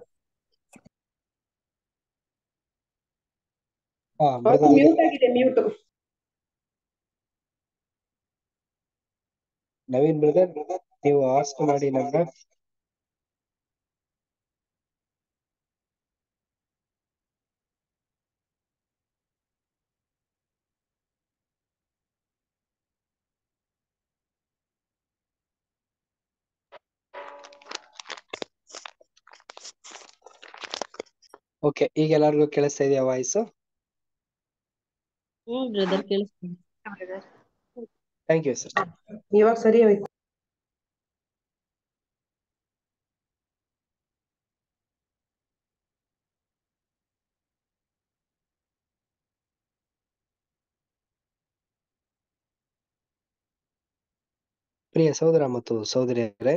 G: ಮ್ಯೂಟ್ ಆಗಿದೆ, ಮ್ಯೂಟ್.
A: ನವೀನ್ ಬ್ರದರ್, ನೀವು ಆಸ್ಕ್ ಮಾಡಿ ನನ್ನ. ಓಕೆ, ಈಗ ಎಲ್ಲರಿಗೂ ಕೇಳಿಸ್ತಾ ಇದೆಯಾ ವಾಯ್ಸ್?
F: ಬ್ರದರ್ ಕೇಳಿಸ್ತೀನಿ.
A: Thank you sir.
G: ಇವಾಗ ಸರಿ ಹೋಯ್ತು.
A: ಪ್ರಿಯ ಸಹೋದರ ಮತ್ತು ಸಹೋದರಿಯರೇ,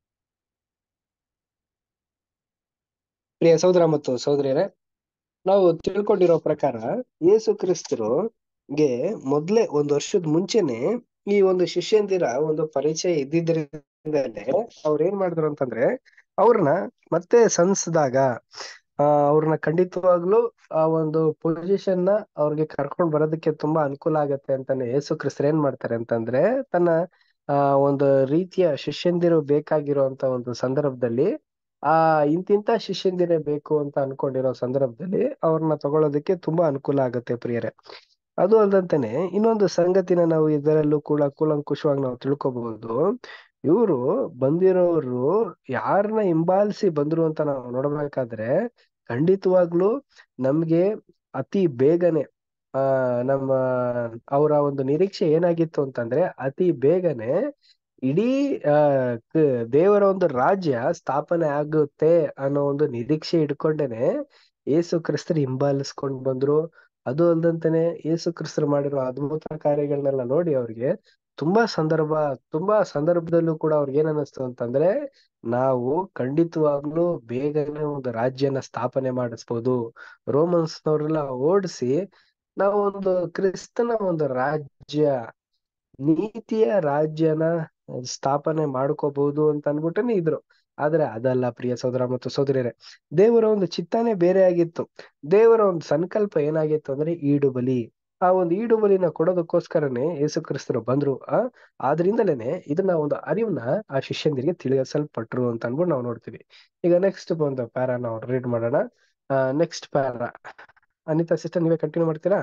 A: ನಾವು ತಿಳ್ಕೊಂಡಿರೋ ಪ್ರಕಾರ ಯೇಸು ಕ್ರಿಸ್ತರಿಗೆ ಮೊದ್ಲೇ 1 ವರ್ಷದ ಮುಂಚೆನೆ ಈ ಒಂದು ಶಿಷ್ಯಂದಿರ ಒಂದು ಪರಿಚಯ ಇದ್ದಿದ್ರಿಂದಲೇ ಅವ್ರ ಏನ್ ಮಾಡಿದ್ರು ಅಂತಂದ್ರೆ, ಅವ್ರನ್ನ ಮತ್ತೆ ಸನ್ಸ್ದಾಗ ಅವ್ರನ್ನ ಖಂಡಿತವಾಗ್ಲೂ ಆ ಒಂದು ಪೊಸಿಷನ್ ನ ಅವ್ರಿಗೆ ಕರ್ಕೊಂಡ್ ಬರೋದಕ್ಕೆ ತುಂಬಾ ಅನುಕೂಲ ಆಗತ್ತೆ ಅಂತಾನೆ ಯೇಸು ಕ್ರಿಸ್ತರು ಏನ್ ಮಾಡ್ತಾರೆ ಅಂತಂದ್ರೆ, ತನ್ನ ಒಂದು ರೀತಿಯ ಶಿಷ್ಯಂದಿರು ಬೇಕಾಗಿರುವಂತ ಒಂದು ಸಂದರ್ಭದಲ್ಲಿ ಇಂತಿಂತ ಶಿಷ್ಯಂದಿರೇ ಬೇಕು ಅಂತ ಅನ್ಕೊಂಡಿರೋ ಸಂದರ್ಭದಲ್ಲಿ ಅವ್ರನ್ನ ತಗೊಳ್ಳೋದಕ್ಕೆ ತುಂಬಾ ಅನುಕೂಲ ಆಗುತ್ತೆ ಪ್ರಿಯರೇ. ಅದು ಅಲ್ದಂತಾನೆ ಇನ್ನೊಂದು ಸಂಗತಿನ ನಾವು ಇದರಲ್ಲೂ ಕೂಡ ಕೂಲಂಕುಷವಾಗಿ ನಾವು ತಿಳ್ಕೊಬಹುದು. ಇವರು ಬಂದಿರೋರು ಯಾರನ್ನ ಹಿಂಬಾಲಿಸಿ ಬಂದ್ರು ಅಂತ ನಾವು ನೋಡ್ಬೇಕಾದ್ರೆ, ಖಂಡಿತವಾಗ್ಲೂ ನಮ್ಗೆ ಅತಿ ಬೇಗನೆ ನಮ್ಮ ಅವರ ಒಂದು ನಿರೀಕ್ಷೆ ಏನಾಗಿತ್ತು ಅಂತಂದ್ರೆ, ಅತಿ ಬೇಗನೆ ಇಡೀ ದೇವರ ಒಂದು ರಾಜ್ಯ ಸ್ಥಾಪನೆ ಆಗುತ್ತೆ ಅನ್ನೋ ಒಂದು ನಿರೀಕ್ಷೆ ಇಟ್ಕೊಂಡೇನೆ ಯೇಸು ಕ್ರಿಸ್ತರು ಹಿಂಬಾಲಿಸ್ಕೊಂಡ್ ಬಂದ್ರು. ಅದು ಅಲ್ದಂತಾನೆ ಯೇಸು ಕ್ರಿಸ್ತರು ಮಾಡಿರೋ ಅದ್ಭುತ ಕಾರ್ಯಗಳನ್ನೆಲ್ಲ ನೋಡಿ ಅವ್ರಿಗೆ ತುಂಬಾ ಸಂದರ್ಭದಲ್ಲೂ ಕೂಡ ಅವ್ರಿಗೆ ಏನ್ ಅನ್ನಿಸ್ತು ಅಂತಂದ್ರೆ, ನಾವು ಖಂಡಿತವಾಗ್ಲೂ ಬೇಗನೆ ಒಂದು ರಾಜ್ಯನ ಸ್ಥಾಪನೆ ಮಾಡಿಸ್ಬೋದು, ರೋಮನ್ಸ್ನವ್ರೆಲ್ಲ ಓಡಿಸಿ ನಾವು ಒಂದು ಕ್ರಿಸ್ತನ ಒಂದು ರಾಜ್ಯ, ನೀತಿಯ ರಾಜ್ಯನ ಸ್ಥಾಪನೆ ಮಾಡ್ಕೋಬಹುದು ಅಂತ ಅನ್ಬಿಟ್ಟನೆ ಇದ್ರು. ಆದ್ರೆ ಅದಲ್ಲ ಪ್ರಿಯ ಸಹೋದರ ಮತ್ತು ಸಹೋದರಿಯರೇ, ದೇವರ ಒಂದು ಚಿತ್ತಾನೇ ಬೇರೆ ಆಗಿತ್ತು. ದೇವರ ಒಂದು ಸಂಕಲ್ಪ ಏನಾಗಿತ್ತು ಅಂದ್ರೆ ಈಡುಬಲಿ. ಆ ಒಂದು ಈಡುಬಲಿನ ಕೊಡೋದಕ್ಕೋಸ್ಕರನೇ ಯೇಸು ಕ್ರಿಸ್ತರು ಬಂದ್ರು. ಆದ್ರಿಂದಲೇನೆ ಇದನ್ನ ಒಂದು ಅರಿವನ್ನ ಆ ಶಿಷ್ಯಂದಿರಿಗೆ ತಿಳಿಸಲ್ಪಟ್ರು ಅಂತ ಅನ್ಬಿಟ್ಟು ನಾವು ನೋಡ್ತೀವಿ. ಈಗ ನೆಕ್ಸ್ಟ್ ಒಂದು ಪ್ಯಾರಾ ನಾವು ರೀಡ್ ಮಾಡೋಣ. ನೆಕ್ಸ್ಟ್ ಪ್ಯಾರಾ ಅನಿತಾ ಸಿಸ್ಟರ್, ನೀವೇ ಕಂಟಿನ್ಯೂ ಮಾಡ್ತೀರಾ?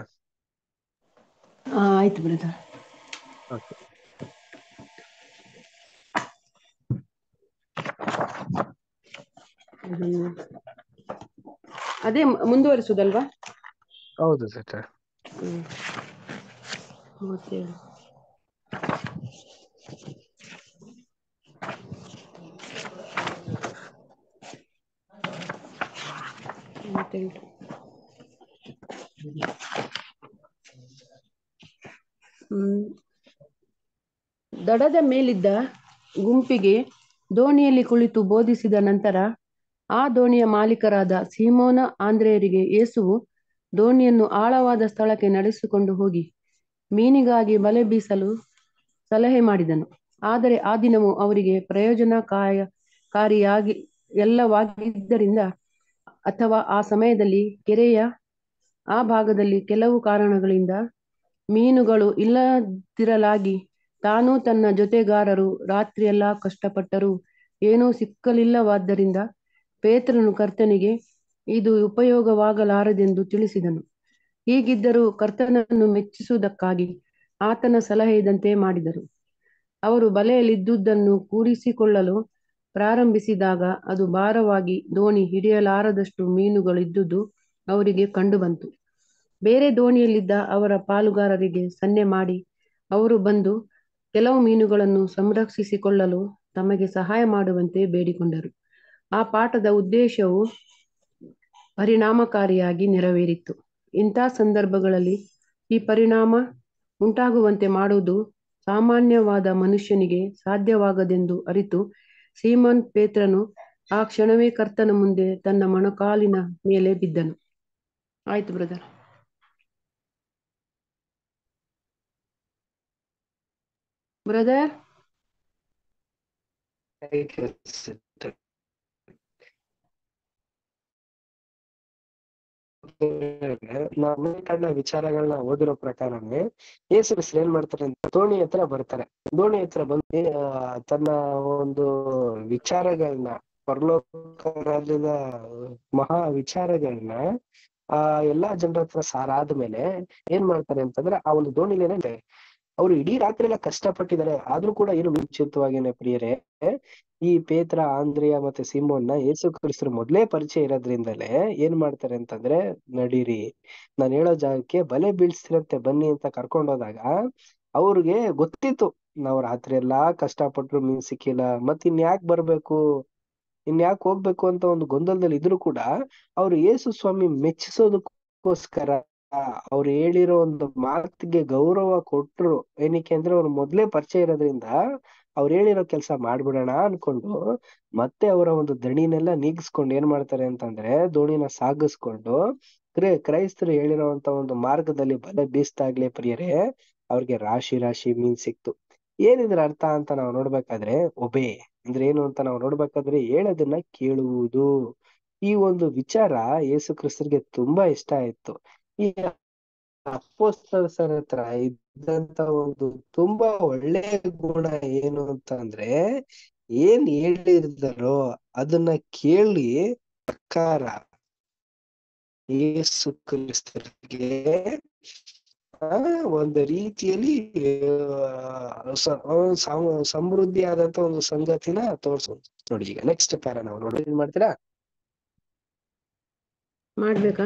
G: ಆಯ್ತು ಬ್ರದರ್.
A: ಓಕೆ.
G: ಅದೇ ಮುಂದುವರಿಸುದಲ್ವಾ?
A: ಹೌದು ಸಿಸ್ಟರ್.
G: 37. ದಡದ ಮೇಲಿದ್ದ ಗುಂಪಿಗೆ ದೋಣಿಯಲ್ಲಿ ಕುಳಿತು ಬೋಧಿಸಿದ ನಂತರ ಆ ದೋಣಿಯ ಮಾಲೀಕರಾದ ಸೀಮೋನ ಆಂದ್ರೆಯರಿಗೆ ಯೇಸುವು ದೋಣಿಯನ್ನು ಆಳವಾದ ಸ್ಥಳಕ್ಕೆ ನಡೆಸಿಕೊಂಡು ಹೋಗಿ ಮೀನಿಗಾಗಿ ಬಲೆ ಬೀಸಲು ಸಲಹೆ ಮಾಡಿದನು. ಆದರೆ ಆ ದಿನವು ಅವರಿಗೆ ಪ್ರಯೋಜನಕಾರಿಯಾಗಿ ಎಲ್ಲವಾಗಿದ್ದರಿಂದ ಅಥವಾ ಆ ಸಮಯದಲ್ಲಿ ಕೆರೆಯ ಆ ಭಾಗದಲ್ಲಿ ಕೆಲವು ಕಾರಣಗಳಿಂದ ಮೀನುಗಳು ಇಲ್ಲದಿರಲಾಗಿ ತಾನೂ ತನ್ನ ಜೊತೆಗಾರರು ರಾತ್ರಿಯೆಲ್ಲ ಕಷ್ಟಪಟ್ಟರೂ ಏನೂ ಸಿಕ್ಕಲಿಲ್ಲವಾದ್ದರಿಂದ ಪೇತ್ರನು ಕರ್ತನಿಗೆ ಇದು ಉಪಯೋಗವಾಗಲಾರದೆಂದು ತಿಳಿಸಿದನು. ಹೀಗಿದ್ದರೂ ಕರ್ತನನ್ನು ಮೆಚ್ಚಿಸುವುದಕ್ಕಾಗಿ ಆತನ ಸಲಹೆಯಂತೆ ಮಾಡಿದರು. ಅವರು ಬಲೆಯಲ್ಲಿದ್ದುದನ್ನು ಕೂಡಿಸಿಕೊಳ್ಳಲು ಪ್ರಾರಂಭಿಸಿದಾಗ ಅದು ಭಾರವಾಗಿ ದೋಣಿ ಹಿಡಿಯಲಾರದಷ್ಟು ಮೀನುಗಳಿದ್ದುದು ಅವರಿಗೆ ಕಂಡುಬಂತು. ಬೇರೆ ದೋಣಿಯಲ್ಲಿದ್ದ ಅವರ ಪಾಲುಗಾರರಿಗೆ ಸನ್ನೆ ಮಾಡಿ ಅವರು ಬಂದು ಕೆಲವು ಮೀನುಗಳನ್ನು ಸಂರಕ್ಷಿಸಿಕೊಳ್ಳಲು ತಮಗೆ ಸಹಾಯ ಮಾಡುವಂತೆ ಬೇಡಿಕೊಂಡರು. ಆ ಪಾಠದ ಉದ್ದೇಶವು ಪರಿಣಾಮಕಾರಿಯಾಗಿ ನೆರವೇರಿತು. ಇಂಥ ಸಂದರ್ಭಗಳಲ್ಲಿ ಈ ಪರಿಣಾಮ ಉಂಟಾಗುವಂತೆ ಮಾಡುವುದು ಸಾಮಾನ್ಯವಾದ ಮನುಷ್ಯನಿಗೆ ಸಾಧ್ಯವಾಗದೆಂದು ಅರಿತು ಸೀಮೋನ್ ಪೇತ್ರನು ಆ ಕ್ಷಣವೇ ಕರ್ತನ ಮುಂದೆ ತನ್ನ ಮೊಣಕಾಲಿನ ಮೇಲೆ ಬಿದ್ದನು. ಆಯ್ತು brother. Brother
A: Thank you, sister. ನಾವು ಕಣ್ಣ ವಿಚಾರಗಳನ್ನ ಓದಿರೋ ಪ್ರಕಾರನೇ ಯೇಸು ಕ್ರಿಸ್ತ ಏನ್ ಮಾಡ್ತಾರೆ ಅಂತ ದೋಣಿ ಹತ್ರ ಬರ್ತಾರೆ. ದೋಣಿ ಹತ್ರ ಬಂದು ತನ್ನ ಒಂದು ವಿಚಾರಗಳನ್ನ ಪರಲೋಕ ರಾಜ್ಯದ ಮಹಾ ವಿಚಾರಗಳನ್ನ ಎಲ್ಲಾ ಜನರ ಹತ್ರ ಸಾರಾದ್ಮೇಲೆ ಏನ್ ಮಾಡ್ತಾರೆ ಅಂತಂದ್ರೆ ಆ ಒಂದು ದೋಣಿಲೇನೆ ಅವ್ರು ಇಡೀ ರಾತ್ರಿ ಎಲ್ಲ ಕಷ್ಟಪಟ್ಟಿದ್ದಾರೆ. ಆದ್ರೂ ಕೂಡ ಏನು ಮುಂಚಿತವಾಗಿನೇ ಪ್ರಿಯರೇ, ಈ ಪೇತ್ರ, ಆಂದ್ರಿಯ ಮತ್ತೆ ಸಿಮೋನ್ನ ಯೇಸು ಕ್ರಿಸ್ತರು ಮೊದ್ಲೇ ಪರಿಚಯ ಇರೋದ್ರಿಂದಲೇ ಏನ್ ಮಾಡ್ತಾರೆ ಅಂತಂದ್ರೆ, ನಡೀರಿ ನಾನು ಹೇಳೋ ಜಾಗಕ್ಕೆ ಬಲೆ ಬೀಳ್ಸ್ತಿರಂತೆ ಬನ್ನಿ ಅಂತ ಕರ್ಕೊಂಡೋದಾಗ ಅವ್ರಿಗೆ ಗೊತ್ತಿತ್ತು ನಾವು ರಾತ್ರಿ ಎಲ್ಲಾ ಕಷ್ಟಪಟ್ರು ಮೀನ್ ಸಿಕ್ಕಿಲ್ಲ, ಮತ್ ಇನ್ಯಾಕ್ ಬರ್ಬೇಕು, ಇನ್ಯಾಕ್ ಹೋಗ್ಬೇಕು ಅಂತ ಒಂದು ಗೊಂದಲದಲ್ಲಿ ಇದ್ರು ಕೂಡ ಅವ್ರು ಯೇಸು ಸ್ವಾಮಿ ಮೆಚ್ಚಿಸೋದಕ್ಕೋಸ್ಕರ ಅವ್ರು ಹೇಳಿರೋ ಒಂದು ಮಾತಿಗೆ ಗೌರವ ಕೊಟ್ರು. ಏನಕ್ಕೆ ಅಂದ್ರೆ ಅವ್ರು ಮೊದ್ಲೇ ಪರಿಚಯ ಇರೋದ್ರಿಂದ ಅವ್ರು ಹೇಳಿರೋ ಕೆಲಸ ಮಾಡ್ಬಿಡೋಣ ಅನ್ಕೊಂಡು ಮತ್ತೆ ಅವರ ಒಂದು ದಣಿನೆಲ್ಲ ನೀಗಿಸ್ಕೊಂಡು ಏನ್ ಮಾಡ್ತಾರೆ ಅಂತಂದ್ರೆ ದೋಣಿನ ಸಾಗಿಸ್ಕೊಂಡು ಕ್ರೈಸ್ತರು ಹೇಳಿರೋಂತ ಒಂದು ಮಾರ್ಗದಲ್ಲಿ ಬಲೆ ಬೀಸ್ತಾಗ್ಲೇ ಪ್ರಿಯರೇ ಅವ್ರಿಗೆ ರಾಶಿ ರಾಶಿ ಮೀನ್ ಸಿಕ್ತು. ಏನಿದ್ರ ಅರ್ಥ ಅಂತ ನಾವು ನೋಡ್ಬೇಕಾದ್ರೆ ಒಬೆ ಅಂದ್ರೆ ಏನು ಅಂತ ನಾವು ನೋಡ್ಬೇಕಾದ್ರೆ ಹೇಳೋದನ್ನ ಕೇಳುವುದು. ಈ ಒಂದು ವಿಚಾರ ಯೇಸು ಕ್ರಿಸ್ತರಿಗೆ ತುಂಬಾ ಇಷ್ಟ ಆಯ್ತು. ಈ ಅಪೊಸ್ತಲರ ಹತ್ರ ಇದ್ದಂತ ಒಂದು ತುಂಬಾ ಒಳ್ಳೆ ಗುಣ ಏನು ಅಂತ ಅಂದ್ರೆ ಏನ್ ಹೇಳಿರ್ತಾರೋ ಅದನ್ನ ಕೇಳಿ ಪ್ರಕಾರ ಯೇಸು ಕ್ರಿಸ್ತರಿಗೆ ಒಂದು ರೀತಿಯಲ್ಲಿ ಸಮೃದ್ಧಿಯಾದಂತ ಒಂದು ಸಂಗತಿನ ತೋರ್ಸೋದು. ನೋಡಿ ಈಗ ನೆಕ್ಸ್ಟ್ ಪ್ಯಾರ ನಾವು ನೋಡಿ ಏನ್ ಮಾಡ್ತೀರಾ
G: ಮಾಡ್ಬೇಕಾ?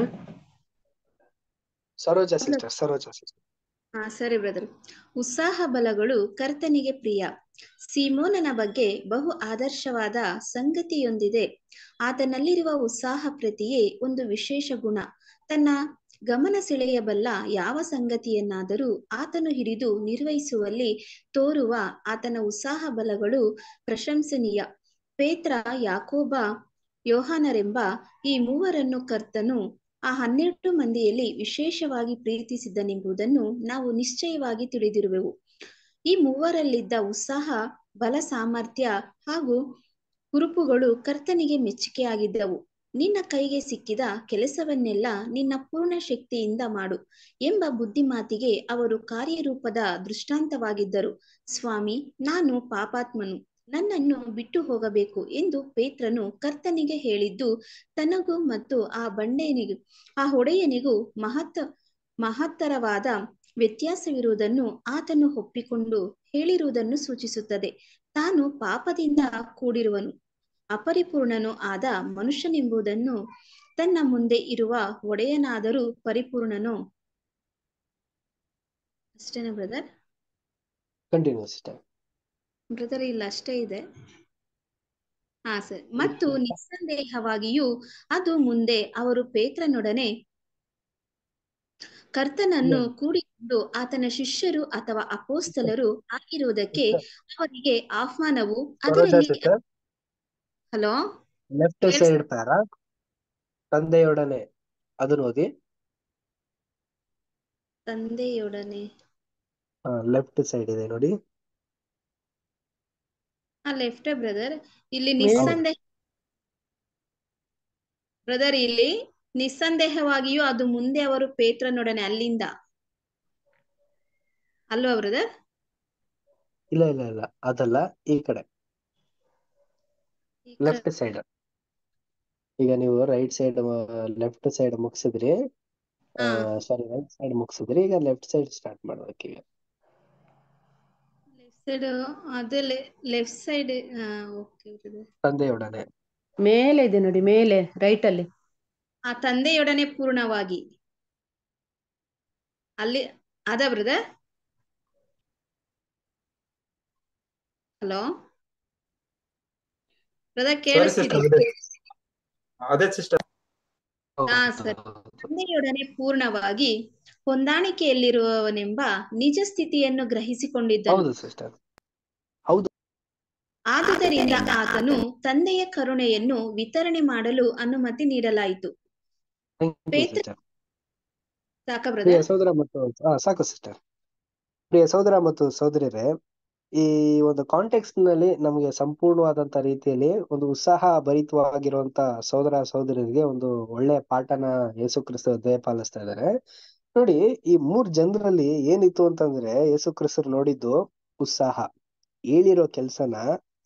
A: ಸರೋಜಾ ಸಿಸ್ಟರ್.
B: ಸರಿ ಬ್ರದರ್. ಉತ್ಸಾಹ ಬಲಗಳು ಕರ್ತನಿಗೆ ಪ್ರಿಯ. ಸೀಮೋನನ ಬಗ್ಗೆ ಬಹು ಆದರ್ಶವಾದ ಸಂಗತಿಯೊಂದಿದೆ. ಆತನಲ್ಲಿರುವ ಉತ್ಸಾಹ ಪ್ರತಿಯೇ ಒಂದು ವಿಶೇಷ ಗುಣ. ತನ್ನ ಗಮನ ಸೆಳೆಯಬಲ್ಲ ಯಾವ ಸಂಗತಿಯನ್ನಾದರೂ ಆತನು ಹಿಡಿದು ನಿರ್ವಹಿಸುವಲ್ಲಿ ತೋರುವ ಆತನ ಉತ್ಸಾಹ ಬಲಗಳು ಪ್ರಶಂಸನೀಯ. ಪೇತ್ರ, ಯಾಕೋಬ, ಯೋಹಾನರೆಂಬ ಈ ಮೂವರನ್ನು ಕರ್ತನು ಆ 12 ಮಂದಿಯಲ್ಲಿ ವಿಶೇಷವಾಗಿ ಪ್ರೀತಿಸಿದನೆಂಬುದನ್ನು ನಾವು ನಿಶ್ಚಯವಾಗಿ ತಿಳಿದಿರುವೆವು. ಈ ಮೂವರಲ್ಲಿದ್ದ ಉತ್ಸಾಹ, ಬಲ, ಸಾಮರ್ಥ್ಯ ಹಾಗೂ ಹುರುಪುಗಳು ಕರ್ತನಿಗೆ ಮೆಚ್ಚುಗೆಯಾಗಿದ್ದವು. ನಿನ್ನ ಕೈಗೆ ಸಿಕ್ಕಿದ ಕೆಲಸವನ್ನೆಲ್ಲ ನಿನ್ನ ಪೂರ್ಣ ಶಕ್ತಿಯಿಂದ ಮಾಡು ಎಂಬ ಬುದ್ಧಿಮಾತಿಗೆ ಅವರು ಕಾರ್ಯರೂಪದ ದೃಷ್ಟಾಂತವಾಗಿದ್ದರು. ಸ್ವಾಮಿ, ನಾನು ಪಾಪಾತ್ಮನು, ನನ್ನನ್ನು ಬಿಟ್ಟು ಹೋಗಬೇಕು ಎಂದು ಪೇತ್ರನು ಕರ್ತನಿಗೆ ಹೇಳಿದ್ದು ತನಗೂ ಮತ್ತು ಆ ಒಡೆಯನಿಗೂ ಮಹತ್ತರವಾದ ವ್ಯತ್ಯಾಸವಿರುವುದನ್ನು ಆತನು ಒಪ್ಪಿಕೊಂಡು ಹೇಳಿರುವುದನ್ನು ಸೂಚಿಸುತ್ತದೆ. ತಾನು ಪಾಪದಿಂದ ಕೂಡಿರುವನು, ಅಪರಿಪೂರ್ಣನೂ ಆದ ಮನುಷ್ಯನೆಂಬುದನ್ನು ತನ್ನ ಮುಂದೆ ಇರುವ ಒಡೆಯನಾದರೂ ಪರಿಪೂರ್ಣನೋ. ಅಷ್ಟೇನಾ ಬ್ರದರ್? ಬ್ರದರ್ ಇಲ್ಲ ಅಷ್ಟೇ ಇದೆ. ಸರಿ. ಮತ್ತು ನಿಸ್ಸಂದೇಹವಾಗಿಯೂ ಅದು ಮುಂದೆ ಅವರು ಪೇತ್ರನೊಡನೆ ಕರ್ತನನ್ನು ಕೂಡಿಕೊಂಡು ಆತನ ಶಿಷ್ಯರು ಅಥವಾ ಅಪೋಸ್ತಲರು ಆಗಿರುವುದಕ್ಕೆ ಅವರಿಗೆ ಆಹ್ವಾನವು ಅದರಲ್ಲಿ ಹಲೋ
A: ಲೆಫ್ಟ್ ಸೈಡ್ ಪ್ಯಾರ ತಂದೆಯೊಡನೆ ಅದನ್ನ ಓದಿ.
B: ತಂದೆಯೊಡನೆ
A: ಲೆಫ್ಟ್ ಸೈಡ್ ಇದೆ ನೋಡಿ.
B: Left brother. ಇಲ್ಲಿ
G: ಮೇಲೆ
B: ನಿಸ್ಸಂದೇಹ ಬ್ರದರ್, ಇಲ್ಲಿ ನಿಸ್ಸಂದೇಹವಾಗಿಯೂ ಅದು ಮುಂದೆ ಅವರು ಪೇತ್ರನೊಡನೆ ಅಲ್ಲಿಂದ ಅಲ್ವಾ ಬ್ರದರ್?
A: ಇಲ್ಲ ಇಲ್ಲ ಇಲ್ಲ, ಅದಲ್ಲ, ಈ ಕಡೆ
B: ಈ ಕಡೆ
A: ಲೆಫ್ಟ್ ಸೈಡ್. ಈಗ ನೀವು ರೈಟ್ ಸೈಡ್ ಲೆಫ್ಟ್ ಸೈಡ್ ಮುಗಿಸಿದ್ರಿ,
B: ಹಾ
A: ಸಾರಿ ರೈಟ್ ಸೈಡ್ ಮುಗಿಸಿದ್ರಿ, ಈಗ ಲೆಫ್ಟ್ ಸೈಡ್ ಸ್ಟಾರ್ಟ್ ಮಾಡ್ಬೇಕು. ಈಗ
B: ಲೆಫ್ಟ್ ಸೈಡ್, ಅದೇ ಲೆಫ್ಟ್ ಸೈಡ್. Okay brother.
A: ತಂದೆಯೊಡನೆ.
G: ಮೇಲೆ ಇದೆ ನೋಡಿ, ಮೇಲೆ ರೈಟ್ ಅಲ್ಲಿ.
B: ಆ ತಂದೆಯೊಡನೆ ಪೂರ್ಣವಾಗಿ ಅಲ್ಲಿ ಅದ brother. Hello brother,
H: sorry sister,
B: ಕೇಳಿಸ್ತಿದೆ?
H: ಅದೇ ಸಿಸ್ಟರ್.
B: ಹಾ ಸರಿ. ತಂದೆಯೊಡನೆ ಪೂರ್ಣವಾಗಿ ಹೊಂದಾಣಿಕೆಯಲ್ಲಿರುವವನೆಂಬ ನಿಜ ಸ್ಥಿತಿಯನ್ನು ಗ್ರಹಿಸಿಕೊಂಡಿದ್ದನು.
A: ಹೌದು ಸಿಸ್ಟರ್, ಹೌದು.
B: ಆದುದರಿಂದ ಆತನು ತಂದೆಯ ಕರುಣೆಯನ್ನು ವಿತರಣೆ ಮಾಡಲು ಅನುಮತಿ ನೀಡಲಾಯಿತು. ಪೇತ್ರ
A: ಸಿಸ್ಟರ್.
B: ಸಾಕ
A: ಪ್ರಿಯ
B: ಬ್ರದರ್?
A: ಸಹೋದರ ಮತ್ತು ಸಾಕು ಸಿಸ್ಟರ್. ಪ್ರಿಯ ಸಹೋದರ ಮತ್ತು ಸಹೋದರಿಯರೇ, ಈ ಒಂದು ಕಾಂಟೆಕ್ಸ್ಟ್ ನಲ್ಲಿ ನಮಗೆ ಸಂಪೂರ್ಣವಾದಂತ ರೀತಿಯಲ್ಲಿ ಒಂದು ಉತ್ಸಾಹ ಭರಿತವಾಗಿರುವಂತ ಸಹೋದರ ಸಹೋದರಿಯರಿಗೆ ಒಂದು ಒಳ್ಳೆ ಪಾಠನ ಯೇಸು ಕ್ರಿಸ್ತ ದಯಪಾಲಿಸ್ತಾ ಇದ್ದಾರೆ. ನೋಡಿ, ಈ 3 ಜನರಲ್ಲಿ ಏನಿತ್ತು ಅಂತಂದ್ರೆ, ಯೇಸು ಕ್ರಿಸ್ತರು ನೋಡಿದ್ದು ಉತ್ಸಾಹ, ಹೇಳಿರೋ ಕೆಲ್ಸನ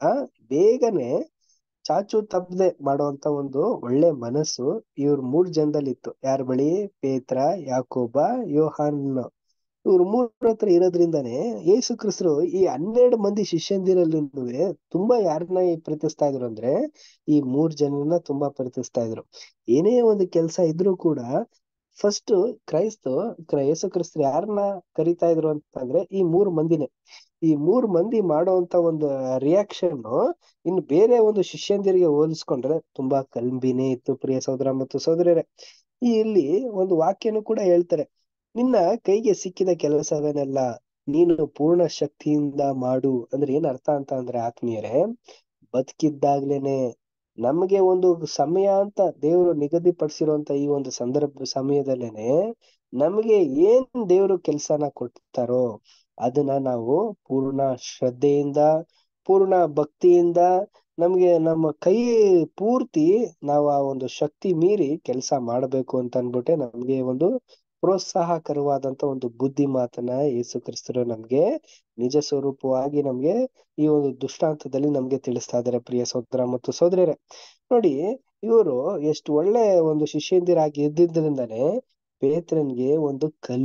A: ಬೇಗನೆ ಚಾಚು ತಪ್ಪದೆ ಮಾಡುವಂತ ಒಂದು ಒಳ್ಳೆ ಮನಸ್ಸು ಇವ್ರ 3 ಜನದಲ್ಲಿ ಇತ್ತು. ಯಾರ ಬಳಿ? ಪೇತ್ರ, ಯಾಕೋಬ, ಯೋಹಾನ್. ಇವ್ರು 3 ಹತ್ರ ಇರೋದ್ರಿಂದಾನೇ ಯೇಸು ಕ್ರಿಸ್ತರು ಈ 12 ಮಂದಿ ಶಿಷ್ಯಂದಿರಲ್ಲಿ ತುಂಬಾ ಯಾರನ್ನ ಪ್ರೀತಿಸ್ತಾ ಇದ್ರು ಅಂದ್ರೆ, ಈ 3 ಜನರನ್ನ ತುಂಬಾ ಪ್ರೀತಿಸ್ತಾ ಇದ್ರು. ಏನೇ ಒಂದು ಕೆಲ್ಸ ಇದ್ರೂ ಕೂಡ ಫಸ್ಟ್ ಯೇಸು ಕ್ರಿಸ್ತರು ಯಾರನ್ನ ಕರಿತಾ ಇದ್ರು ಅಂತಂದ್ರೆ, ಈ 3 ಮಂದಿನೇ. ಈ 3 ಮಂದಿ ಮಾಡುವಂತ ಒಂದು ರಿಯಾಕ್ಷನ್ ಇನ್ನು ಬೇರೆ ಒಂದು ಶಿಷ್ಯಂದಿರಿಗೆ ಹೋಲಿಸ್ಕೊಂಡ್ರೆ ತುಂಬಾ ಕಲ್ಬಿನೇ ಇತ್ತು. ಪ್ರಿಯ ಸಹೋದರ ಮತ್ತು ಸಹೋದರರೇ, ಇಲ್ಲಿ ಒಂದು ವಾಕ್ಯನು ಕೂಡ ಹೇಳ್ತಾರೆ, ನಿನ್ನ ಕೈಗೆ ಸಿಕ್ಕಿದ ಕೆಲಸವನ್ನೆಲ್ಲ ನೀನು ಪೂರ್ಣ ಶಕ್ತಿಯಿಂದ ಮಾಡು. ಅಂದ್ರೆ ಏನ್ ಅರ್ಥ ಅಂತ ಅಂದ್ರೆ, ಆತ್ಮೀಯರೇ, ಬದುಕಿದ್ದಾಗ್ಲೇನೆ ನಮಗೆ ಒಂದು ಸಮಯ ಅಂತ ದೇವರು ನಿಗದಿಪಡಿಸಿರುವಂತ ಈ ಒಂದು ಸಮಯದಲ್ಲೇನೆ ನಮಗೆ ಏನ್ ದೇವರು ಕೆಲ್ಸನ ಕೊಡ್ತಾರೋ ಅದನ್ನ ನಾವು ಪೂರ್ಣ ಶ್ರದ್ಧೆಯಿಂದ, ಪೂರ್ಣ ಭಕ್ತಿಯಿಂದ, ನಮ್ಗೆ ನಮ್ಮ ಕೈ ಪೂರ್ತಿ ನಾವು ಆ ಒಂದು ಶಕ್ತಿ ಮೀರಿ ಕೆಲಸ ಮಾಡ್ಬೇಕು ಅಂತ ಅನ್ಬಿಟ್ಟೆ ನಮ್ಗೆ ಒಂದು ಪ್ರೋತ್ಸಾಹಕರವಾದಂತ ಒಂದು ಬುದ್ಧಿ ಮಾತನ್ನ ಯೇಸು ಕ್ರಿಸ್ತರು ನಮ್ಗೆ ನಿಜ ಸ್ವರೂಪವಾಗಿ ನಮ್ಗೆ ಈ ಒಂದು ದುಷ್ಟಾಂತದಲ್ಲಿ ನಮ್ಗೆ ತಿಳಿಸ್ತಾ ಇದ್ದಾರೆ. ಪ್ರಿಯ ಸಹೋದರ ಮತ್ತು ಸಹೋದರಿಯರೇ, ನೋಡಿ, ಇವರು ಎಷ್ಟು ಒಳ್ಳೆ ಒಂದು ಶಿಷ್ಯಂದಿರಾಗಿ ಇದ್ದಿದ್ರಿಂದಾನೆ ಪೇತ್ರನ್ಗೆ ಒಂದು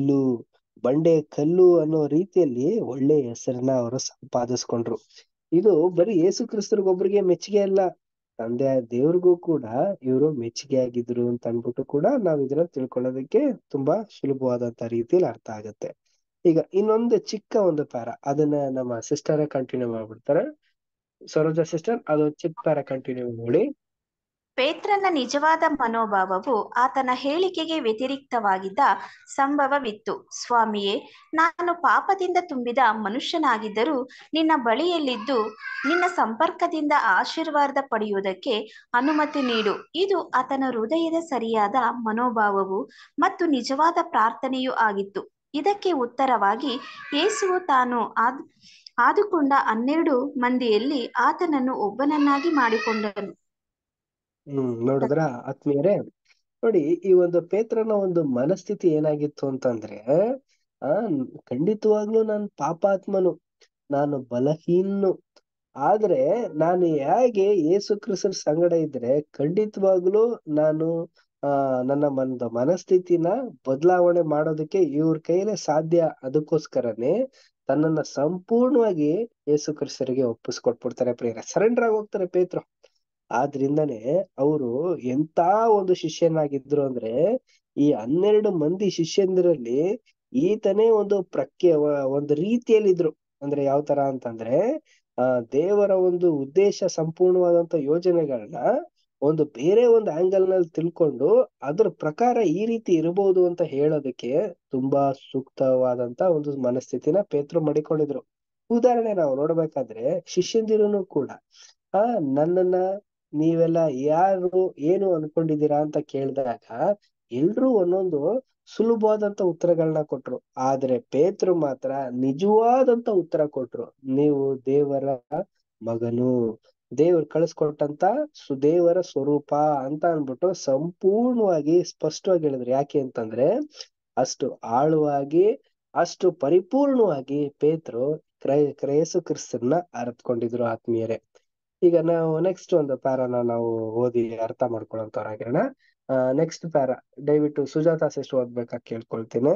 A: ಬಂಡೆ ಕಲ್ಲು ಅನ್ನೋ ರೀತಿಯಲ್ಲಿ ಒಳ್ಳೆ ಹೆಸರನ್ನ ಅವರು ಸಂಪಾದಿಸ್ಕೊಂಡ್ರು. ಇದು ಬರೀ ಯೇಸು ಕ್ರಿಸ್ತರಿಗೊಬ್ರಿಗೆ ಮೆಚ್ಚುಗೆ ಅಲ್ಲ, ತಂದೆ ದೇವ್ರಿಗೂ ಕೂಡ ಇವರು ಮೆಚ್ಚುಗೆ ಆಗಿದ್ರು ಅಂತ ಅನ್ಬಿಟ್ಟು ಕೂಡ ನಾವ್ ಇದನ್ನ ತಿಳ್ಕೊಳ್ಳೋದಕ್ಕೆ ತುಂಬಾ ಸುಲಭವಾದಂತ ರೀತಿಯಲ್ಲಿ ಅರ್ಥ ಆಗತ್ತೆ. ಈಗ ಇನ್ನೊಂದು ಚಿಕ್ಕ ಒಂದು ಪ್ಯಾರ, ಅದನ್ನ ನಮ್ಮ ಸಿಸ್ಟರ್ ಕಂಟಿನ್ಯೂ ಮಾಡ್ಬಿಡ್ತಾರೆ. ಸರೋಜಾ ಸಿಸ್ಟರ್, ಅದು ಚಿಕ್ಕ ಪ್ಯಾರ ಕಂಟಿನ್ಯೂ ಮಾಡಿ.
I: ಪೇತ್ರನ ನಿಜವಾದ ಮನೋಭಾವವು ಆತನ ಹೇಳಿಕೆಗೆ ವ್ಯತಿರಿಕ್ತವಾಗಿದ್ದ ಸಂಭವವಿತ್ತು. ಸ್ವಾಮಿಯೇ, ನಾನು ಪಾಪದಿಂದ ತುಂಬಿದ ಮನುಷ್ಯನಾಗಿದ್ದರೂ ನಿನ್ನ ಬಳಿಯಲ್ಲಿದ್ದು ನಿನ್ನ ಸಂಪರ್ಕದಿಂದ ಆಶೀರ್ವಾದ ಪಡೆಯುವುದಕ್ಕೆ ಅನುಮತಿ ನೀಡು. ಇದು ಆತನ ಹೃದಯದ ಸರಿಯಾದ ಮನೋಭಾವವು ಮತ್ತು ನಿಜವಾದ ಪ್ರಾರ್ಥನೆಯೂ ಆಗಿತ್ತು. ಇದಕ್ಕೆ ಉತ್ತರವಾಗಿ ಯೇಸುವು ತಾನು ಆದುಕೊಂಡ 12 ಮಂದಿಯಲ್ಲಿ ಆತನನ್ನು ಒಬ್ಬನನ್ನಾಗಿ ಮಾಡಿಕೊಂಡನು.
A: ನೋಡಿದ್ರ ಆತ್ಮೀಯರೇ, ನೋಡಿ, ಈ ಒಂದು ಪೇತ್ರನ ಒಂದು ಮನಸ್ಥಿತಿ ಏನಾಗಿತ್ತು ಅಂತಂದ್ರೆ, ಖಂಡಿತವಾಗ್ಲೂ ನಾನು ಪಾಪಾತ್ಮನು, ನಾನು ಬಲಹೀನು, ಆದ್ರೆ ನಾನು ಹೇಗೆ ಯೇಸು ಕ್ರಿಸ್ತರ ಸಂಗಡ ಇದ್ರೆ ಖಂಡಿತವಾಗ್ಲೂ ನಾನು ನನ್ನ ಮನಸ್ಥಿತಿನ ಬದಲಾವಣೆ ಮಾಡೋದಕ್ಕೆ ಇವ್ರ ಕೈಲೇ ಸಾಧ್ಯ. ಅದಕ್ಕೋಸ್ಕರನೇ ತನ್ನನ್ನ ಸಂಪೂರ್ಣವಾಗಿ ಯೇಸು ಕ್ರಿಸ್ತರಿಗೆ ಒಪ್ಪಿಸ್ಕೊಟ್ಬಿಡ್ತಾರೆ. ಪ್ರಿಯರೇ, ಸರೆಂಡರ್ ಆಗಿ ಹೋಗ್ತಾರೆ ಪೇತ್ರ. ಆದ್ರಿಂದನೇ ಅವರು ಎಂತ ಒಂದು ಶಿಷ್ಯನಾಗಿದ್ರು ಅಂದ್ರೆ, ಈ 12 ಮಂದಿ ಶಿಷ್ಯಂದಿರಲ್ಲಿ ಈತನೇ ಒಂದು ಒಂದು ರೀತಿಯಲ್ಲಿ ಇದ್ರು. ಅಂದ್ರೆ ಯಾವ ತರ ಅಂತಂದ್ರೆ, ದೇವರ ಒಂದು ಉದ್ದೇಶ ಸಂಪೂರ್ಣವಾದಂತ ಯೋಜನೆಗಳನ್ನ ಒಂದು ಬೇರೆ ಒಂದು ಆಂಗಲ್ ನಲ್ಲಿ ತಿಳ್ಕೊಂಡು ಅದ್ರ ಪ್ರಕಾರ ಈ ರೀತಿ ಇರಬಹುದು ಅಂತ ಹೇಳೋದಕ್ಕೆ ತುಂಬಾ ಸೂಕ್ತವಾದಂತ ಒಂದು ಮನಸ್ಥಿತಿನ ಪೇತ್ರ ಮಾಡಿಕೊಂಡಿದ್ರು. ಉದಾಹರಣೆ ನಾವು ನೋಡ್ಬೇಕಾದ್ರೆ, ಶಿಷ್ಯಂದಿರನು ಕೂಡ ನನ್ನನ್ನ ನೀವೆಲ್ಲ ಯಾರು ಏನು ಅನ್ಕೊಂಡಿದ್ದೀರಾ ಅಂತ ಕೇಳಿದಾಗ ಎಲ್ರೂ ಒಂದೊಂದು ಸುಲಭವಾದಂತ ಉತ್ತರಗಳನ್ನ ಕೊಟ್ರು. ಆದ್ರೆ ಪೇತ್ರು ಮಾತ್ರ ನಿಜವಾದಂತ ಉತ್ತರ ಕೊಟ್ರು. ನೀವು ದೇವರ ಮಗನು, ದೇವ್ರು ಕಳಿಸ್ಕೊಟ್ಟಂತ ಸುದೇವರ ಸ್ವರೂಪ ಅಂತ ಅನ್ಬಿಟ್ಟು ಸಂಪೂರ್ಣವಾಗಿ ಸ್ಪಷ್ಟವಾಗಿ ಹೇಳಿದ್ರು. ಯಾಕೆ ಅಂತಂದ್ರೆ ಅಷ್ಟು ಆಳವಾಗಿ, ಅಷ್ಟು ಪರಿಪೂರ್ಣವಾಗಿ ಪೇತ್ರು ಯೇಸು ಕ್ರಿಸ್ತನ್ನ ಅರ್ಥಕೊಂಡಿದ್ರು ಆತ್ಮೀಯರೇ. ಈಗ ನಾವು ನೆಕ್ಸ್ಟ್ ಒಂದು ಪ್ಯಾರಾನ ನಾವು ಓದಿ ಅರ್ಥ ಮಾಡ್ಕೊಳ್ಳೋಂತವ್ರಾಗಿರೋಣ. ನೆಕ್ಸ್ಟ್ ಪ್ಯಾರಾ ದಯವಿಟ್ಟು ಸುಜಾತಾ ಸಿಸ್ಟರ್ ಓದ್ಬೇಕಾ ಕೇಳ್ಕೊಳ್ತೀನಿ.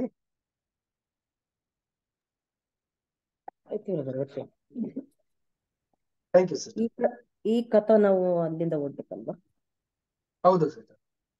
A: Thank you sister.
J: ಈ ಕಥನವು ಅಲ್ಲಿಂದ ಓದ್ಬೇಕಲ್ವಾ?
A: ಹೌದು ಸಿಸ್ಟರ್.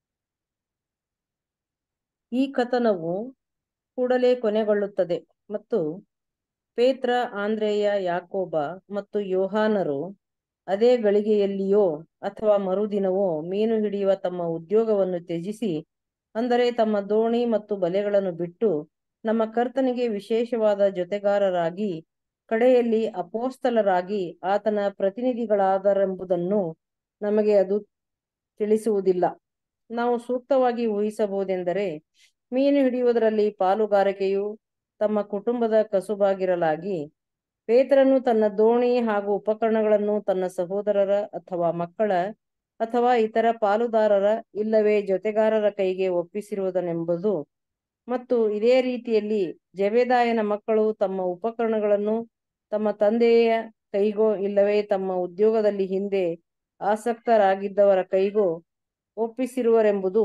J: ಈ ಕಥನವು ಕೂಡಲೇ ಕೊನೆಗೊಳ್ಳುತ್ತದೆ ಮತ್ತು ಪೇತ್ರ, ಆಂದ್ರೇಯ, ಯಾಕೋಬ ಮತ್ತು ಯೋಹಾನರು ಅದೇ ಗಳಿಗೆಯಲ್ಲಿಯೋ ಅಥವಾ ಮರುದಿನವೋ ಮೀನು ಹಿಡಿಯುವ ತಮ್ಮ ಉದ್ಯೋಗವನ್ನು ತ್ಯಜಿಸಿ, ಅಂದರೆ ತಮ್ಮ ದೋಣಿ ಮತ್ತು ಬಲೆಗಳನ್ನು ಬಿಟ್ಟು ನಮ್ಮ ಕರ್ತನಿಗೆ ವಿಶೇಷವಾದ ಜೊತೆಗಾರರಾಗಿ ಕಡೆಯಲ್ಲಿ ಅಪೋಸ್ತಲರಾಗಿ ಆತನ ಪ್ರತಿನಿಧಿಗಳಾದರೆಂಬುದನ್ನು ನಮಗೆ ಅದು ತಿಳಿಸುವುದಿಲ್ಲ. ನಾವು ಸೂಕ್ತವಾಗಿ ಊಹಿಸಬಹುದೆಂದರೆ, ಮೀನು ಹಿಡಿಯುವುದರಲ್ಲಿ ಪಾಲುಗಾರಿಕೆಯು ತಮ್ಮ ಕುಟುಂಬದ ಕಸುಬಾಗಿರಲಾಗಿ ಪೇತ್ರನು ತನ್ನ ದೋಣಿ ಹಾಗೂ ಉಪಕರಣಗಳನ್ನು ತನ್ನ ಸಹೋದರರ ಅಥವಾ ಮಕ್ಕಳ ಅಥವಾ ಇತರ ಪಾಲುದಾರರ ಇಲ್ಲವೇ ಜೊತೆಗಾರರ ಕೈಗೆ ಒಪ್ಪಿಸಿರುವುದನೆಂಬುದು, ಮತ್ತು ಇದೇ ರೀತಿಯಲ್ಲಿ ಜೆಬೆದಾಯನ ಮಕ್ಕಳು ತಮ್ಮ ಉಪಕರಣಗಳನ್ನು ತಮ್ಮ ತಂದೆಯ ಕೈಗೋ ಇಲ್ಲವೇ ತಮ್ಮ ಉದ್ಯೋಗದಲ್ಲಿ ಹಿಂದೆ ಆಸಕ್ತರಾಗಿದ್ದವರ ಕೈಗೋ ಒಪ್ಪಿಸಿರುವರೆಂಬುದು.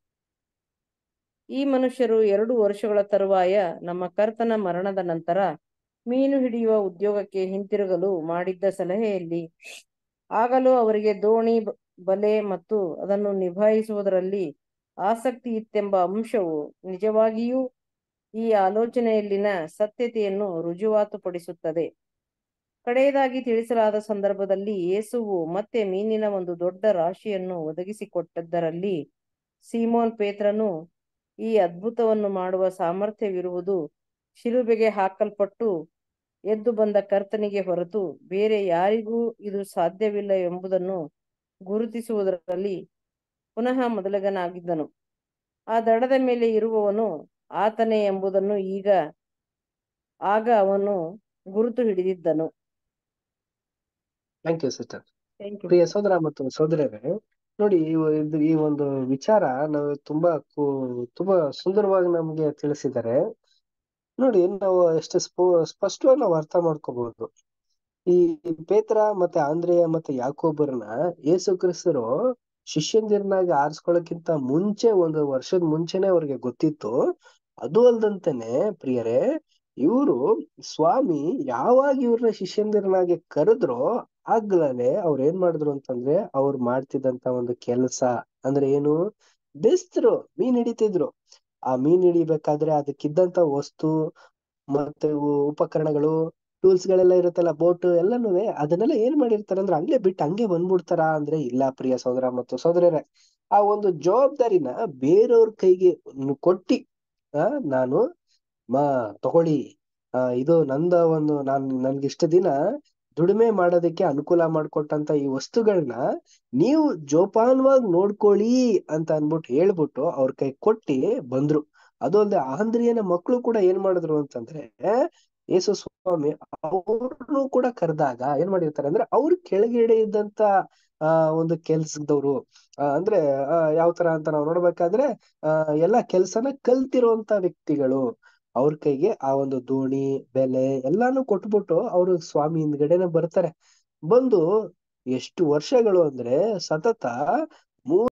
J: ಈ ಮನುಷ್ಯರು 2 ವರ್ಷಗಳ ತರುವಾಯ ನಮ್ಮ ಕರ್ತನ ಮರಣದ ನಂತರ ಮೀನು ಹಿಡಿಯುವ ಉದ್ಯೋಗಕ್ಕೆ ಹಿಂತಿರುಗಲು ಮಾಡಿದ್ದ ಸಲಹೆಯಲ್ಲಿ, ಆಗಲೂ ಅವರಿಗೆ ದೋಣಿ, ಬಲೆ ಮತ್ತು ಅದನ್ನು ನಿಭಾಯಿಸುವುದರಲ್ಲಿ ಆಸಕ್ತಿ ಇತ್ತೆಂಬ ಅಂಶವು ನಿಜವಾಗಿಯೂ ಈ ಆಲೋಚನೆಯಲ್ಲಿನ ಸತ್ಯತೆಯನ್ನು ರುಜುವಾತುಪಡಿಸುತ್ತದೆ. ಕಡೆಯದಾಗಿ ತಿಳಿಸಲಾದ ಸಂದರ್ಭದಲ್ಲಿ ಯೇಸುವು ಮತ್ತೆ ಮೀನಿನ ಒಂದು ದೊಡ್ಡ ರಾಶಿಯನ್ನು ಒದಗಿಸಿಕೊಟ್ಟದ್ದರಲ್ಲಿ ಸೀಮೋನ್ ಪೇತ್ರನು ಈ ಅದ್ಭುತವನ್ನು ಮಾಡುವ ಸಾಮರ್ಥ್ಯವಿರುವುದು ಶಿಲುಬೆಗೆ ಹಾಕಲ್ಪಟ್ಟು ಎದ್ದು ಬಂದ ಕರ್ತನಿಗೆ ಹೊರತು ಬೇರೆ ಯಾರಿಗೂ ಇದು ಸಾಧ್ಯವಿಲ್ಲ ಎಂಬುದನ್ನು ಗುರುತಿಸುವುದರಲ್ಲಿ ಪುನಃ ಮೊದಲಿಗನಾಗಿದ್ದನು. ಆ ದಡದ ಮೇಲೆ ಇರುವವನು ಆತನೇ ಎಂಬುದನ್ನು ಆಗ ಅವನು ಗುರುತು ಹಿಡಿದಿದ್ದನು.
A: Thank you sister. ಪ್ರಿಯ ಸೋದರ ಮತ್ತು ಸೋದರರೇ, ನೋಡಿ ಈ ಒಂದು ವಿಚಾರ ನಾವು ತುಂಬಾ ಸುಂದರವಾಗಿ ನಮ್ಗೆ ತಿಳಿಸಿದ್ದಾರೆ. ನೋಡಿ, ನಾವು ಎಷ್ಟು ಸ್ಪಷ್ಟವಾಗಿ ನಾವು ಅರ್ಥ ಮಾಡ್ಕೋಬಹುದು. ಈ ಪೇತ್ರ ಮತ್ತೆ ಆಂದ್ರೇಯ ಮತ್ತೆ ಯಾಕೋಬರನ್ನ ಯೇಸು ಕ್ರಿಸ್ತರು ಶಿಷ್ಯಂದಿರನ್ನಾಗಿ ಆರಿಸ್ಕೊಳ್ಳೋಕ್ಕಿಂತ ಮುಂಚೆ, 1 ವರ್ಷದ ಮುಂಚೆನೆ ಅವ್ರಿಗೆ ಗೊತ್ತಿತ್ತು. ಅದು ಅಲ್ದಂತೆನೆ ಪ್ರಿಯರೇ, ಇವರು ಸ್ವಾಮಿ ಯಾವಾಗ ಇವ್ರನ್ನ ಶಿಷ್ಯಂದಿರನ್ನಾಗಿ ಕರೆದ್ರೋ ಆಗ್ಲೇ ಅವ್ರ ಏನ್ ಮಾಡಿದ್ರು ಅಂತಂದ್ರೆ, ಅವ್ರು ಮಾಡ್ತಿದ್ದಂತ ಒಂದು ಕೆಲಸ ಅಂದ್ರೆ ಏನು, ಬೆಸ್ತರು ಮೀನ್ ಹಿಡಿತಿದ್ರು. ಆ ಮೀನ್ ಹಿಡಿಬೇಕಾದ್ರೆ ಅದಕ್ಕಿದ್ದಂತ ವಸ್ತು ಮತ್ತೆ ಉಪಕರಣಗಳು, ಟೂಲ್ಸ್ ಗಳೆಲ್ಲ ಇರುತ್ತಲ್ಲ, ಬೋಟ್ ಎಲ್ಲನೂ ಅದನ್ನೆಲ್ಲ ಏನ್ ಮಾಡಿರ್ತಾರೆ ಅಂದ್ರೆ ಹಂಗೆ ಬಿಟ್ಟು ಹಂಗೆ ಬಂದ್ಬಿಡ್ತಾರ ಅಂದ್ರೆ ಇಲ್ಲ. ಪ್ರಿಯ ಸೋದರ ಮತ್ತು ಸೋದರರೇ, ಆ ಒಂದು ಜವಾಬ್ದಾರಿನ ಬೇರೆಯವ್ರ ಕೈಗೆ ಕೊಟ್ಟಿ, ನಾನು ತಗೊಳ್ಳಿ, ಇದು ನಂದ ಒಂದು ನನ್ಗೆ ಇಷ್ಟ ದಿನ ದುಡಿಮೆ ಮಾಡೋದಕ್ಕೆ ಅನುಕೂಲ ಮಾಡ್ಕೊಟ್ಟಂತ ಈ ವಸ್ತುಗಳನ್ನ ನೀವು ಜೋಪಾನವಾಗಿ ನೋಡ್ಕೊಳ್ಳಿ ಅಂತ ಅನ್ಬಿಟ್ಟು ಹೇಳ್ಬಿಟ್ಟು ಅವ್ರ ಕೈ ಕೊಟ್ಟಿ ಬಂದ್ರು. ಅದು ಅಲ್ಲದೆ ಆಂದ್ರಿಯನ ಮಕ್ಕಳು ಕೂಡ ಏನ್ ಮಾಡಿದ್ರು ಅಂತಂದ್ರೆ, ಯೇಸು ಸ್ವಾಮಿ ಅವ್ರನ್ನು ಕೂಡ ಕರೆದಾಗ ಏನ್ ಮಾಡಿರ್ತಾರೆ ಅಂದ್ರೆ, ಅವ್ರ ಕೆಳಗಡೆ ಇದ್ದಂತ ಒಂದು ಕೆಲ್ಸದವ್ರು, ಅಂದ್ರೆ ಯಾವ ತರ ಅಂತ ನಾವು ನೋಡ್ಬೇಕಾದ್ರೆ ಎಲ್ಲಾ ಕೆಲ್ಸನ ಕಲ್ತಿರುವಂತ ವ್ಯಕ್ತಿಗಳು, ಅವ್ರ ಕೈಗೆ ಆ ಒಂದು ದೋಣಿ, ಬೆಲೆ ಎಲ್ಲಾನು ಕೊಟ್ಬಿಟ್ಟು ಅವರು ಸ್ವಾಮಿ ಹಿಂದ್ಗಡೆನೆ ಬರ್ತಾರೆ. ಬಂದು ಎಷ್ಟು ವರ್ಷಗಳು ಅಂದ್ರೆ ಸತತ